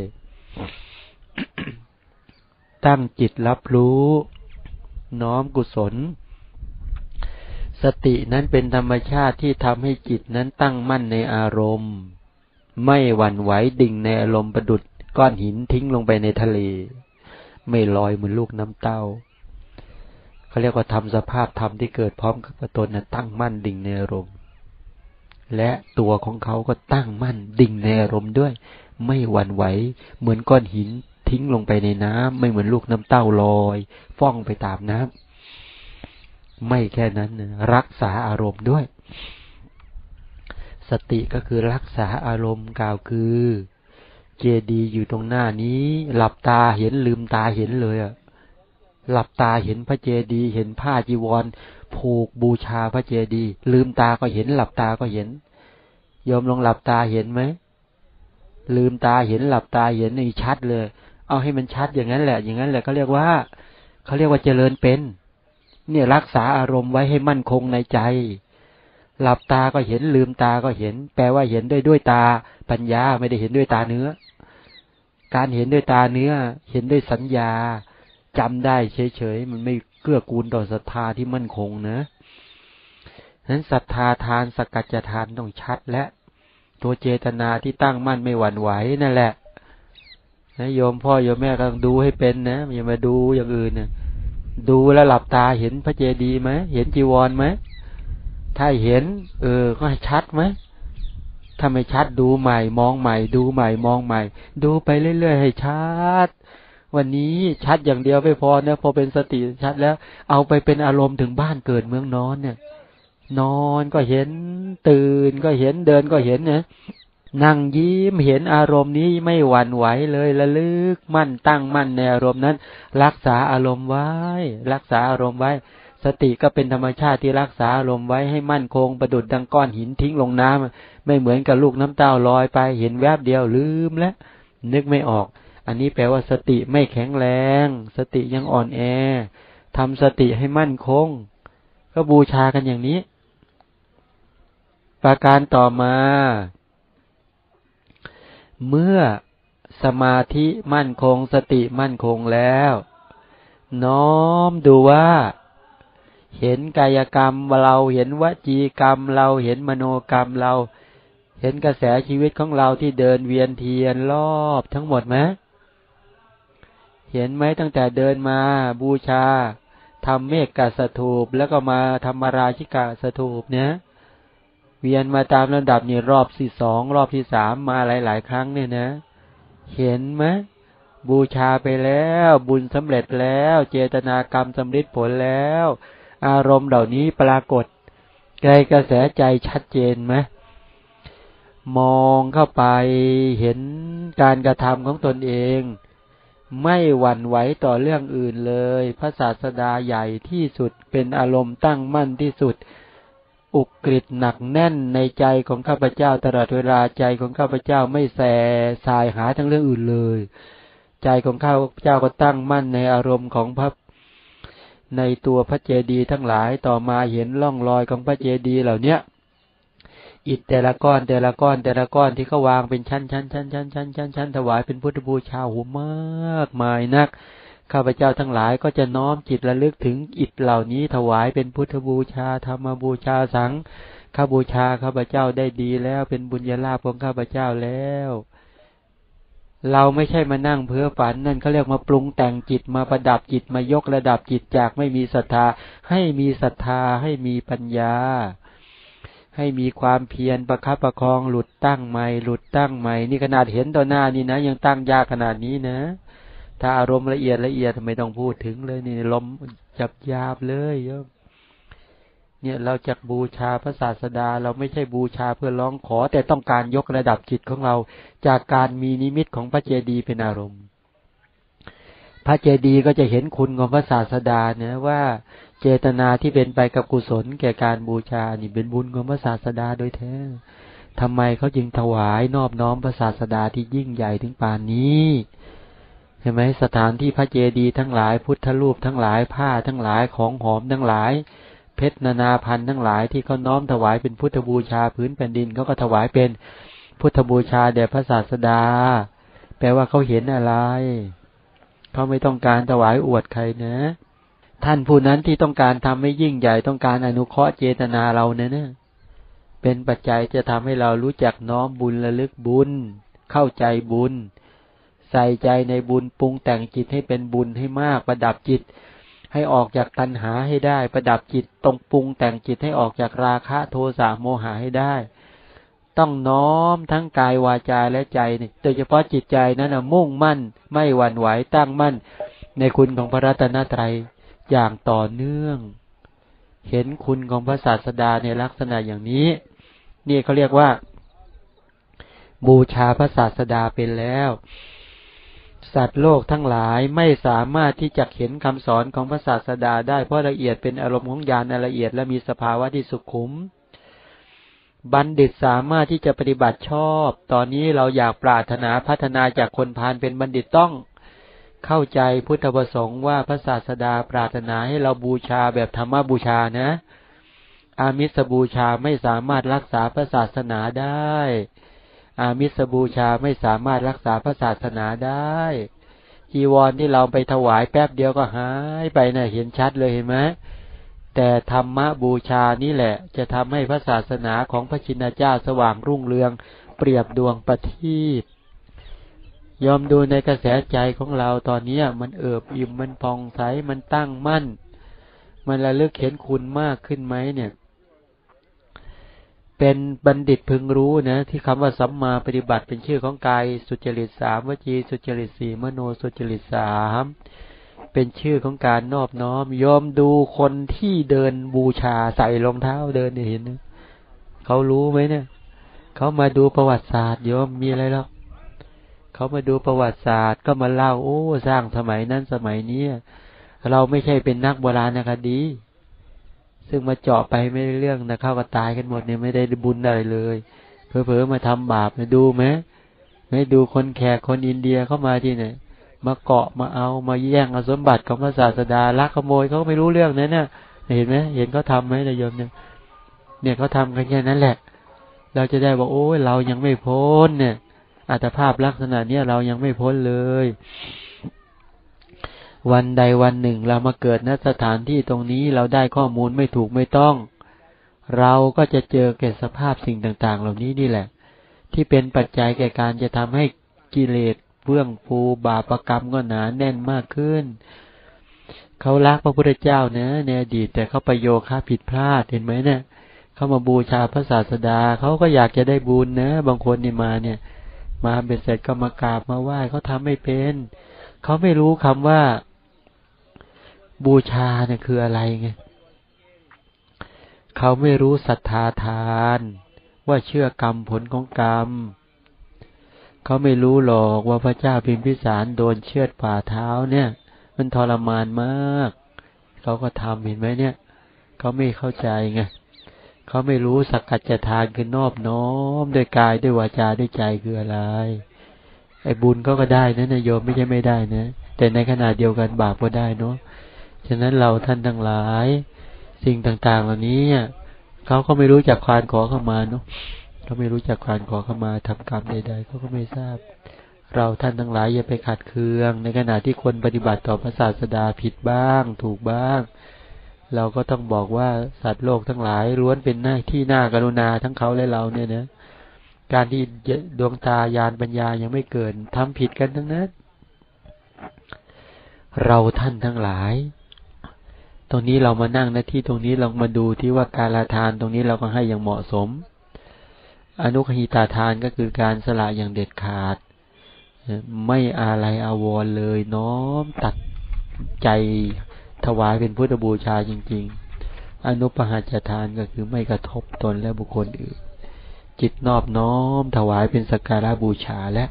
ตั้งจิตรับรู้น้อมกุศลสตินั้นเป็นธรรมชาติที่ทำให้จิตนั้นตั้งมั่นในอารมณ์ไม่หวั่นไหวดิ่งในอารมณ์ประดุจก้อนหินทิ้งลงไปในทะเลไม่ลอยเหมือนลูกน้ำเต้าเขาเรียกว่าทำสภาพธรรมที่เกิดพร้อมกับตนนั้นตั้งมั่นดิ่งในอารมณ์และตัวของเขาก็ตั้งมั่นดิ่งในอารมณ์ด้วยไม่หวั่นไหวเหมือนก้อนหินทิ้งลงไปในน้ำไม่เหมือนลูกน้ำเต้าลอยฟ้องไปตามน้ำไม่แค่นั้นนะรักษาอารมณ์ด้วยสติก็คือรักษาอารมณ์กล่าวคือเจดีย์อยู่ตรงหน้านี้หลับตาเห็นลืมตาเห็นเลยอ่ะหลับตาเห็นพระเจดีย์เห็นผ้าจีวรผูกบูชาพระเจดีย์ลืมตาก็เห็นหลับตาก็เห็นยอมลองหลับตาเห็นไหมลืมตาเห็นหลับตาเห็นนี่ชัดเลยเอาให้มันชัดอย่างนั้นแหละอย่างนั้นแหละเขาเรียกว่าเขาเรียกว่าเจริญเป็นเนี่ยรักษาอารมณ์ไว้ให้มั่นคงในใจหลับตาก็เห็นลืมตาก็เห็นแปลว่าเห็นด้วยด้วยตาปัญญาไม่ได้เห็นด้วยตาเนื้อการเห็นด้วยตาเนื้อเห็นด้วยสัญญาจำได้เฉยๆมันไม่เกื้อกูลต่อศรัทธาที่มั่นคงนะฉะนั้นศรัทธาทานสักกัจจทานต้องชัดและตัวเจตนาที่ตั้งมั่นไม่หวั่นไหวนั่นแหละนะโยมพ่อโยมแม่ก็ต้องดูให้เป็นนะอย่ามาดูอย่างอื่นนะดูแล้วหลับตาเห็นพระเจดีย์ไหมเห็นจีวรไหมถ้าเห็นเออก็ชัดไหมถ้าไม่ชัดดูใหม่มองใหม่ดูใหม่มองใหม่ดูไปเรื่อยๆให้ชัดวันนี้ชัดอย่างเดียวไม่พอนะพอเป็นสติชัดแล้วเอาไปเป็นอารมณ์ถึงบ้านเกิดเมืองนอนเนี่ยนอนก็เห็นตื่นก็เห็นเดินก็เห็นนะนั่งยิ้มเห็นอารมณ์นี้ไม่หวั่นไหวเลยระลึกมั่นตั้งมั่นในอารมณ์นั้นรักษาอารมณ์ไว้รักษาอารมณ์ไว้สติก็เป็นธรรมชาติที่รักษาอารมณ์ไว้ให้มั่นคงประดุจดังก้อนหินทิ้งลงน้ำไม่เหมือนกับลูกน้ำเต้าลอยไปเห็นแวบเดียวลืมแล้วนึกไม่ออกอันนี้แปลว่าสติไม่แข็งแรงสติยังอ่อนแอทำสติให้มั่นคงก็บูชากันอย่างนี้ประการต่อมาเมื่อสมาธิมั่นคงสติมั่นคงแล้วน้อมดูว่าเห็นกายกรรมเราเห็นวจีกรรมเราเห็นมโนกรรมเราเห็นกระแสชีวิตของเราที่เดินเวียนเทียนรอบทั้งหมดไหมเห็นไหมตั้งแต่เดินมาบูชาทำเมฆกสถูปแล้วก็มาธรรมราชิกสถูปเนี่ยเวียนมาตามลำดับนี่รอบที่สองรอบที่สามมาหลายๆครั้งเนี่ยนะเห็นไหมบูชาไปแล้วบุญสำเร็จแล้วเจตนากรรมสำเร็จผลแล้วอารมณ์เหล่านี้ปรากฏในกระแสใจชัดเจนไหมมองเข้าไปเห็นการกระทำของตนเองไม่หวั่นไหวต่อเรื่องอื่นเลยพระศาสดาใหญ่ที่สุดเป็นอารมณ์ตั้งมั่นที่สุดอุกฤษหนักแน่นในใจของข้าพเจ้าตลอดเวลาใจของข้าพเจ้าไม่แสสายหาทั้งเรื่องอื่นเลยใจของข้าพเจ้าก็ตั้งมั่นในอารมณ์ของพระในตัวพระเจดีย์ทั้งหลายต่อมาเห็นร่องรอยของพระเจดีย์เหล่านี้อิฐแต่ละก้อนแต่ละก้อนแต่ละก้อนที่เขาวางเป็นชั้นชั้นชั้นชั้นชั้นชั้นชั้นถวายเป็นพุทธบูชาหูมากมายนักข้าพเจ้าทั้งหลายก็จะน้อมจิตระลึกถึงอิฐเหล่านี้ถวายเป็นพุทธบูชาธรรมบูชาสังฆบูชาข้าพเจ้าได้ดีแล้วเป็นบุญญาลาภของข้าพเจ้าแล้วเราไม่ใช่มานั่งเพ้อฝันนั่นเขาเรียกมาปรุงแต่งจิตมาประดับจิตมายกระดับจิตจากไม่มีศรัทธาให้มีศรัทธาให้มีปัญญาให้มีความเพียรประคับประคองหลุดตั้งใหม่หลุดตั้งใหม่นี่ขนาดเห็นต่อหน้านี่นะยังตั้งยากขนาดนี้นะถ้าอารมณ์ละเอียดละเอียดไม่ต้องพูดถึงเลยนี่ลมจับยาบเลยโยมเนี่ยเราจักบูชาพระศาสดาเราไม่ใช่บูชาเพื่อร้องขอแต่ต้องการยกระดับจิตของเราจากการมีนิมิตของพระเจดีย์เป็นอารมณ์พระเจดีย์ก็จะเห็นคุณของพระศาสดาเนี่ยว่าเจตนาที่เป็นไปกับกุศลแก่การบูชานี่เป็นบุญของพระศาสดาโดยแท้ทำไมเขาจึงถวายนอบน้อมพระศาสดาที่ยิ่งใหญ่ถึงป่านนี้เห็นไหมสถานที่พระเจดีย์ทั้งหลายพุทธรูปทั้งหลายผ้าทั้งหลายของหอมทั้งหลายเพชรนานาพันธุ์ทั้งหลายที่เขาน้อมถวายเป็นพุทธบูชาพื้นแผ่นดินเขาก็ถวายเป็นพุทธบูชาแด่พระศาสดาแปลว่าเขาเห็นอะไรเขาไม่ต้องการถวายอวดใครนะท่านผู้นั้นที่ต้องการทำให้ยิ่งใหญ่ต้องการอนุเคราะห์เจตนาเราเนี่ยนะเป็นปัจจัยจะทำให้เรารู้จักน้อมบุญระลึกบุญเข้าใจบุญใส่ใจในบุญปรุงแต่งจิตให้เป็นบุญให้มากประดับจิตให้ออกจากตัณหาให้ได้ประดับจิตตรงปรุงแต่งจิตให้ออกจากราคะโทสะโมหะให้ได้ต้องน้อมทั้งกายวาจาและใจนี่โดยเฉพาะจิตใจนั้นนะมุ่งมั่นไม่หวั่นไหวตั้งมั่นในคุณของพระรัตนตรัยอย่างต่อเนื่องเห็นคุณของพระศาสดาในลักษณะอย่างนี้นี่เขาเรียกว่าบูชาพระศาสดาเป็นแล้วสัตว์โลกทั้งหลายไม่สามารถที่จะเห็นคำสอนของพระศาสดาได้เพราะละเอียดเป็นอารมณ์ของญาณละเอียดและมีสภาวะที่สุขุมบัณฑิตสามารถที่จะปฏิบัติชอบตอนนี้เราอยากปรารถนาพัฒนาจากคนพาลเป็นบัณฑิตต้องเข้าใจพุทธประสงค์ว่าพระศาสดาปรารถนาให้เราบูชาแบบธรรมบูชานะอามิสบูชาไม่สามารถรักษาพระศาสนาได้อามิสบูชาไม่สามารถรักษาพระศาสนาได้จีวรที่เราไปถวายแป๊บเดียวก็หายไปนะเห็นชัดเลยเห็นไหมแต่ธรรมบูชานี่แหละจะทำให้พระศาสนาของพระชินเจ้าสว่างรุ่งเรืองเปรียบดวงประทีปยอมดูในกระแสใจของเราตอนนี้มันเอิบอิ่มมันผ่องใสมันตั้งมั่นมันระลึกเห็นคุณมากขึ้นไหมเนี่ยเป็นบัณฑิตพึงรู้นะที่คำว่าสัมมาปฏิบัติเป็นชื่อของกายสุจริตสามวจีสุจริตสี่มโนสุจริตสามเป็นชื่อของการนอบน้อมยอมดูคนที่เดินบูชาใส่รองเท้าเดินเห็นนะเขารู้ไหมเนี่ยเขามาดูประวัติศาสตร์ยอมมีอะไรหรอกเขามาดูประวัติศาสตร์ก็มาเล่าโอ้สร้างสมัยนั้นสมัยนี้เราไม่ใช่เป็นนักโบราณคดีซึ่งมาเจาะไปไม่ได้เรื่องนะเข้าก็ตายกันหมดเนี่ยไม่ได้บุญอะไรเลยเผลอๆมาทำบาปมาดูไหมไม่ดูคนแขกคนอินเดียเข้ามาที่ไหนมาเกาะมาเอามาแย่งเอาสมบัติของพระศาสดาลักขโมยเขาไม่รู้เรื่องนั้นน่ะเห็นไหมเห็นเขาทำไหมนายโยมเนี่ยเนี่ยเขาทำกันแค่นั้นแหละเราจะได้บอกโอ้ยเรายังไม่พ้นเนี่ยอัตภาพลักษณะเนี้ยเรายังไม่พ้นเลยวันใดวันหนึ่งเรามาเกิดณสถานที่ตรงนี้เราได้ข้อมูลไม่ถูกไม่ต้องเราก็จะเจอแก่สภาพสิ่งต่างๆเหล่านี้นี่แหละที่เป็นปัจจัยแก่การจะทำให้กิเลสเบื้องภูบาปกรรมก็หนาแน่นมากขึ้นเขารักพระพุทธเจ้านะในอดีตแต่เขาประโยคผิดพลาดเห็นไหมเนี่ยเขามาบูชาพระศาสดาเขาก็อยากจะได้บุญนะบางคนนี่มาเนี่ยมาเบ็ดเสร็จก็มากราบมาไหว้เขาทำไม่เป็นเขาไม่รู้คำว่าบูชาเนี่ยคืออะไรไงเขาไม่รู้ศรัทธาทานว่าเชื่อกรรมผลของกรรมเขาไม่รู้หรอกว่าพระเจ้าพิมพิสารโดนเชือดฝ่าเท้าเนี่ยมันทรมานมากเขาก็ทำเห็นไหมเนี่ยเขาไม่เข้าใจไงเขาไม่รู้สักกัจจทานคือนอบน้อมด้วยกายด้วยวาจาด้วยใจคืออะไรไอ้บุญก็ก็ได้นะนายโยมไม่ใช่ไม่ได้นะแต่ในขณะเดียวกันบาปก็ได้เนาะฉะนั้นเราท่านทั้งหลายสิ่งต่างๆเหล่านี้เขาก็ไม่รู้จักควานขอเข้ามาเนาะเขาไม่รู้จักควานขอเข้ามาทำกรรมใดๆเขาก็ไม่ทราบเราท่านทั้งหลายอย่าไปขัดเคืองในขณะที่คนปฏิบัติต่อพระศาสดาผิดบ้างถูกบ้างเราก็ต้องบอกว่าสัตว์โลกทั้งหลายล้วนเป็นหน้าที่น่ากรุณาทั้งเขาและเราเนี่ยนะการที่ดวงตาญาณปัญญายังไม่เกิดทำผิดกันทั้งนั้นเราท่านทั้งหลายตรงนี้เรามานั่งหน้าที่ตรงนี้เรามาดูที่ว่าการละทานตรงนี้เราก็ให้อย่างเหมาะสมอนุคหิตาทานก็คือการสละอย่างเด็ดขาดไม่อาลัยอาวรณ์เลยน้อมตัดใจถวายเป็นพุทธบูชาจริงๆอนุปหัจจทานก็คือไม่กระทบตนและบุคคลอื่นจิตนอบน้อมถวายเป็นสักการะบูชาและ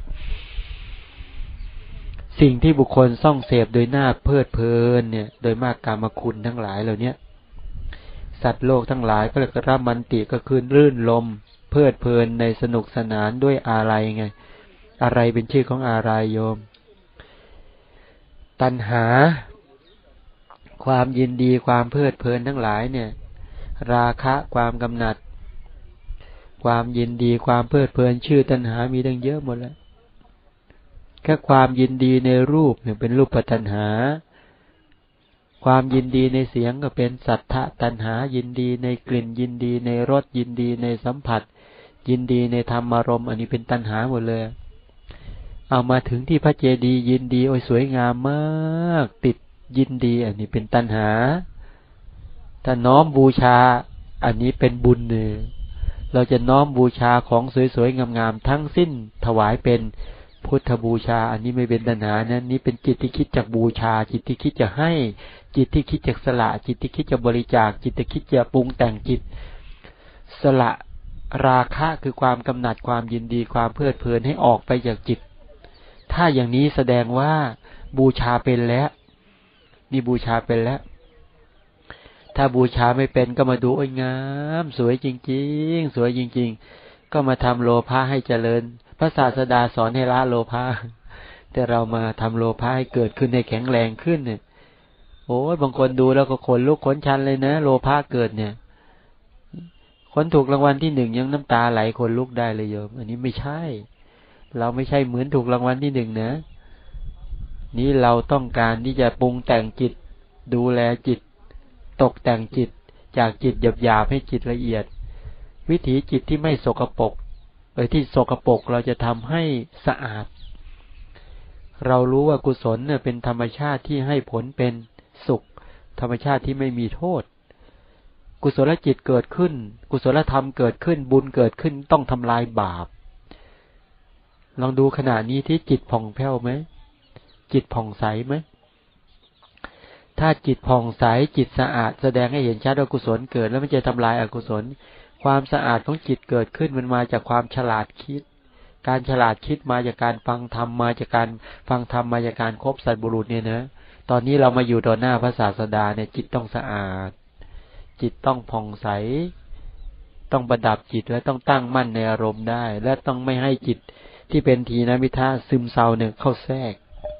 สิ่งที่บุคคลส่องเสพโดยหน้าเพลิดเพลินเนี่ยโดยมากกามคุณทั้งหลายเหล่านี้สัตว์โลกทั้งหลายก็เรียกว่ามันติก็คือรื่นลมเพลิดเพลินในสนุกสนานด้วยอะไรไงอะไรเป็นชื่อของอะไรโยมตัณหาความยินดีความเพลิดเพลินทั้งหลายเนี่ยราคะความกำหนัดความยินดีความเพลิดเพลินชื่อตัณหามีตั้งเยอะหมดแล้วแค่ความยินดีในรูปเนี่ยเป็นรูปตัณหาความยินดีในเสียงก็เป็นสัทธะตัณหายินดีในกลิ่นยินดีในรสยินดีในสัมผัสยินดีในธรรมารมณ์อันนี้เป็นตัณหาหมดเลยเอามาถึงที่พระเจดีย์ยินดีโอ้ยสวยงามมากติดยินดีอันนี้เป็นตัณหาถ้าน้อมบูชาอันนี้เป็นบุญเนี่ยเราจะน้อมบูชาของสวยๆงามๆทั้งสิ้นถวายเป็นพุทธบูชาอันนี้ไม่เป็นตัณหานะนี่เป็นจิตที่คิดจากบูชาจิตที่คิดจะให้จิตที่คิดจากสละจิตที่คิดจะบริจาคจิตที่คิดจะปรุงแต่งจิตสละราคะคือความกำหนัดความยินดีความเพลิดเพลินให้ออกไปจากจิตถ้าอย่างนี้แสดงว่าบูชาเป็นแล้วนี่บูชาเป็นแล้วถ้าบูชาไม่เป็นก็มาดูโอ้ยงามสวยจริงๆสวยจริงๆก็มาทำโลภะให้เจริญพระศาสดาสอนให้ละโลภะแต่เรามาทำโลภะให้เกิดขึ้นให้แข็งแรงขึ้นเนี่ยโอ้ยบางคนดูแล้วก็ขนลุกขนชันเลยนะโลภะเกิดเนี่ยคนถูกรางวัลที่หนึ่งยังน้ำตาไหลขนลุกได้เลยโยมอันนี้ไม่ใช่เราไม่ใช่เหมือนถูกรางวัลที่หนึ่งนะนี่เราต้องการที่จะปรุงแต่งจิตดูแลจิตตกแต่งจิตจากจิตหยาบๆให้จิตละเอียดวิถีจิตที่ไม่สกปรกเออที่สกปรกเราจะทำให้สะอาดเรารู้ว่ากุศลเนี่ยเป็นธรรมชาติที่ให้ผลเป็นสุขธรรมชาติที่ไม่มีโทษกุศลจิตเกิดขึ้นกุศลธรรมเกิดขึ้นบุญเกิดขึ้นต้องทำลายบาปลองดูขณะนี้ที่จิตผ่องแผ้วไหมจิตผ่องใสไหมถ้าจิตผ่องใสจิตสะอาดแสดงให้เห็นชัดว่ากุศลเกิดแล้วมันจะทำลายอกุศลความสะอาดของจิตเกิดขึ้นมันมาจากความฉลาดคิดการฉลาดคิดมาจากการฟังธรรมมาจากการฟังธรรมมาจากการคบสัตว์บุรุษเนี่ยนะตอนนี้เรามาอยู่ต่อหน้าพระศาสดาเนี่ยจิตต้องสะอาดจิตต้องผ่องใสต้องประดับจิตและต้องตั้งมั่นในอารมณ์ได้และต้องไม่ให้จิตที่เป็นทีนมิทะซึมเศร้าเนี่ยเข้าแทรก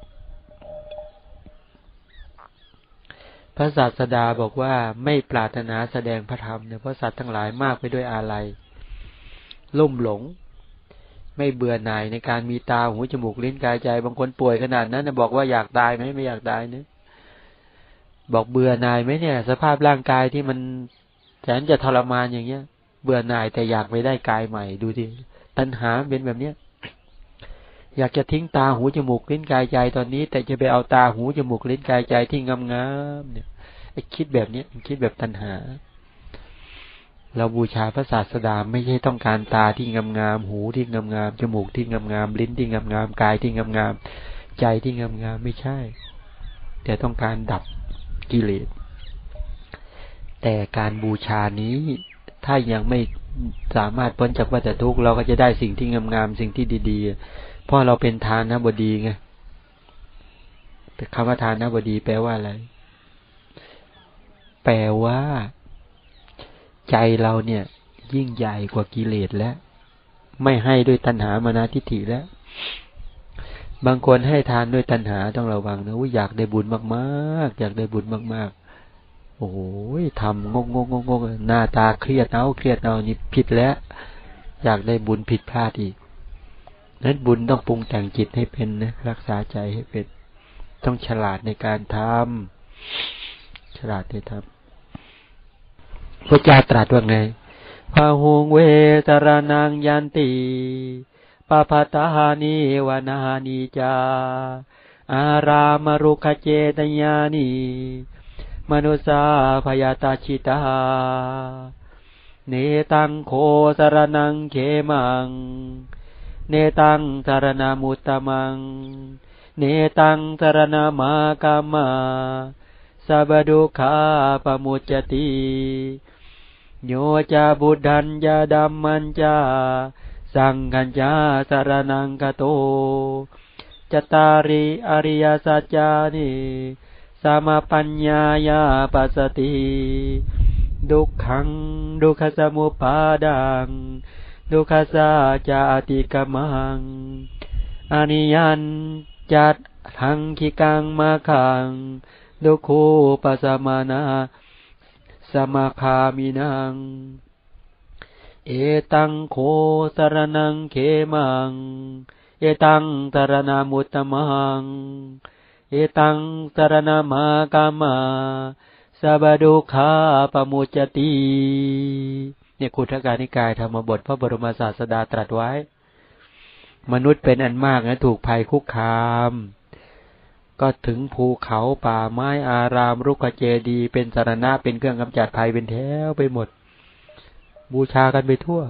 พระศาสดาบอกว่าไม่ปรารถนาแสดงพระธรรมเนี่ยเพราะสัตว์ทั้งหลายมากไปด้วยอาลัยลุ่มหลงไม่เบื่อหน่ายในการมีตาหูจมูกลิ้นกายใจบางคนป่วยขนาดนั้นนะบอกว่าอยากตายไหมไม่อยากตายเนี่ยบอกเบื่อหน่ายไหมเนี่ยสภาพร่างกายที่มันแสนจะทรมานอย่างเงี้ยเบื่อหน่ายแต่อยากไปได้กายใหม่ดูดิตัณหาเป็นแบบเนี้ยอยากจะทิ้งตาหูจมูกลิ้นกายใจตอนนี้แต่จะไปเอาตาหูจมูกลิ้นกายใจที่งามๆเนี่ยไอ้คิดแบบนี้มันคิดแบบตัณหาเราบูชาพระศาสดาไม่ใช่ต้องการตาที่งามๆหูที่งามๆจมูกที่งามๆลิ้นที่งามๆกายที่งามๆใจที่งามๆไม่ใช่แต่ต้องการดับกิเลสแต่การบูชานี้ถ้ายังไม่สามารถพ้นจากวัฏทุกข์เราก็จะได้สิ่งที่งามๆสิ่งที่ดีๆเพราะเราเป็นทานบดีไงแต่คำว่าทานบดีแปลว่าอะไรแปลว่าใจเราเนี่ยยิ่งใหญ่กว่ากิเลสแล้วไม่ให้ด้วยตัณหามานะทิฏฐิแล้วบางคนให้ทานด้วยตัณหาต้องระวังนะว่าอยากได้บุญมากๆอยากได้บุญมากๆโอ้ยทำงกงกงกหน้าตาเครียดเอาเครียดเอานี่ผิดแล้วอยากได้บุญผิดพลาดอีกนั้นบุญต้องปรุงแต่งจิตให้เป็นนะรักษาใจให้เป็นต้องฉลาดในการทำฉลาดในทำพระเจ้าตรัสว่าไงพาหุงเวตรนังยันติปะปะตานิวนานิจาอารามรุขเจตญานิมนุสาพยาตาชิตาเนตังโคสรนังเขมังเนตังสารนามุตตมังเนตังสารนามากามาสัพดุขาปมุจจติโยจาบุดดัญญาดัมมันจาสังฆัญจาสารนังกโตจตาริอริยสัจจานิสัมปัญญายาปัสสติดุขังดุขสมุปปาดังดุขสาจาติกมังอนิยันจัตถังคิกังมาขังดุคูปัสมานาสมาคามินังเอตังโคสรนังเขมังเอตังสารนามุตตมังเอตังสารนามากามาสัพดุขาปมุจจติเนี่ยคุถกานิกายธรรมบทพระบรมศาสดาตรัสไว้มนุษย์เป็นอันมากนะถูกภัยคุกคามก็ถึงภูเขาป่าไม้อารามรุกขเจดีย์เป็นสรณะเป็นเครื่องกำจัดภัยเป็นแถวไปหมดบูชากันไปทั่ว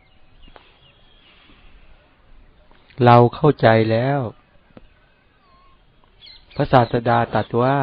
เราเข้าใจแล้วพระศาสดาตรัสว่า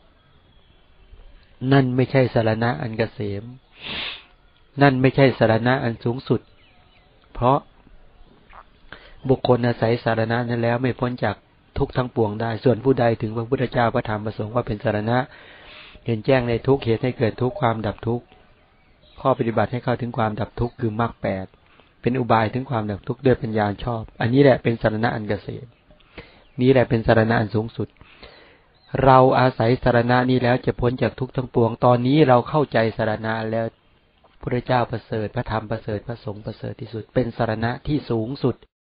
นั่นไม่ใช่สรณะอันเกษมนั่นไม่ใช่สรณะอันสูงสุดเพราะบุคคลอาศัยสรณะนั้นแล้วไม่พ้นจากทุกข์ทั้งปวงได้ส่วนผู้ใดถึงพระพุทธเจ้าพระธรรมพระสงฆ์ว่าเป็นสรณะเห็นแจ้งในทุกข์เหตุให้เกิดทุกข์ความดับทุกข์ข้อปฏิบัติให้เข้าถึงความดับทุกข์คือมรรคแปดเป็นอุบายถึงความดับทุกข์ด้วยปัญญาชอบอันนี้แหละเป็นสรณะอันเกษมนี้แหละเป็นสรณะอันสูงสุดเราอาศัยสรณะนี้แล้วจะพ้นจากทุกข์ทั้งปวงตอนนี้เราเข้าใจสรณะแล้วพระพุทธเจ้าประเสริฐพระธรรมประเสริฐพระสงฆ์ประเสริฐที่สุดเป็นสรณะที่สูงสุด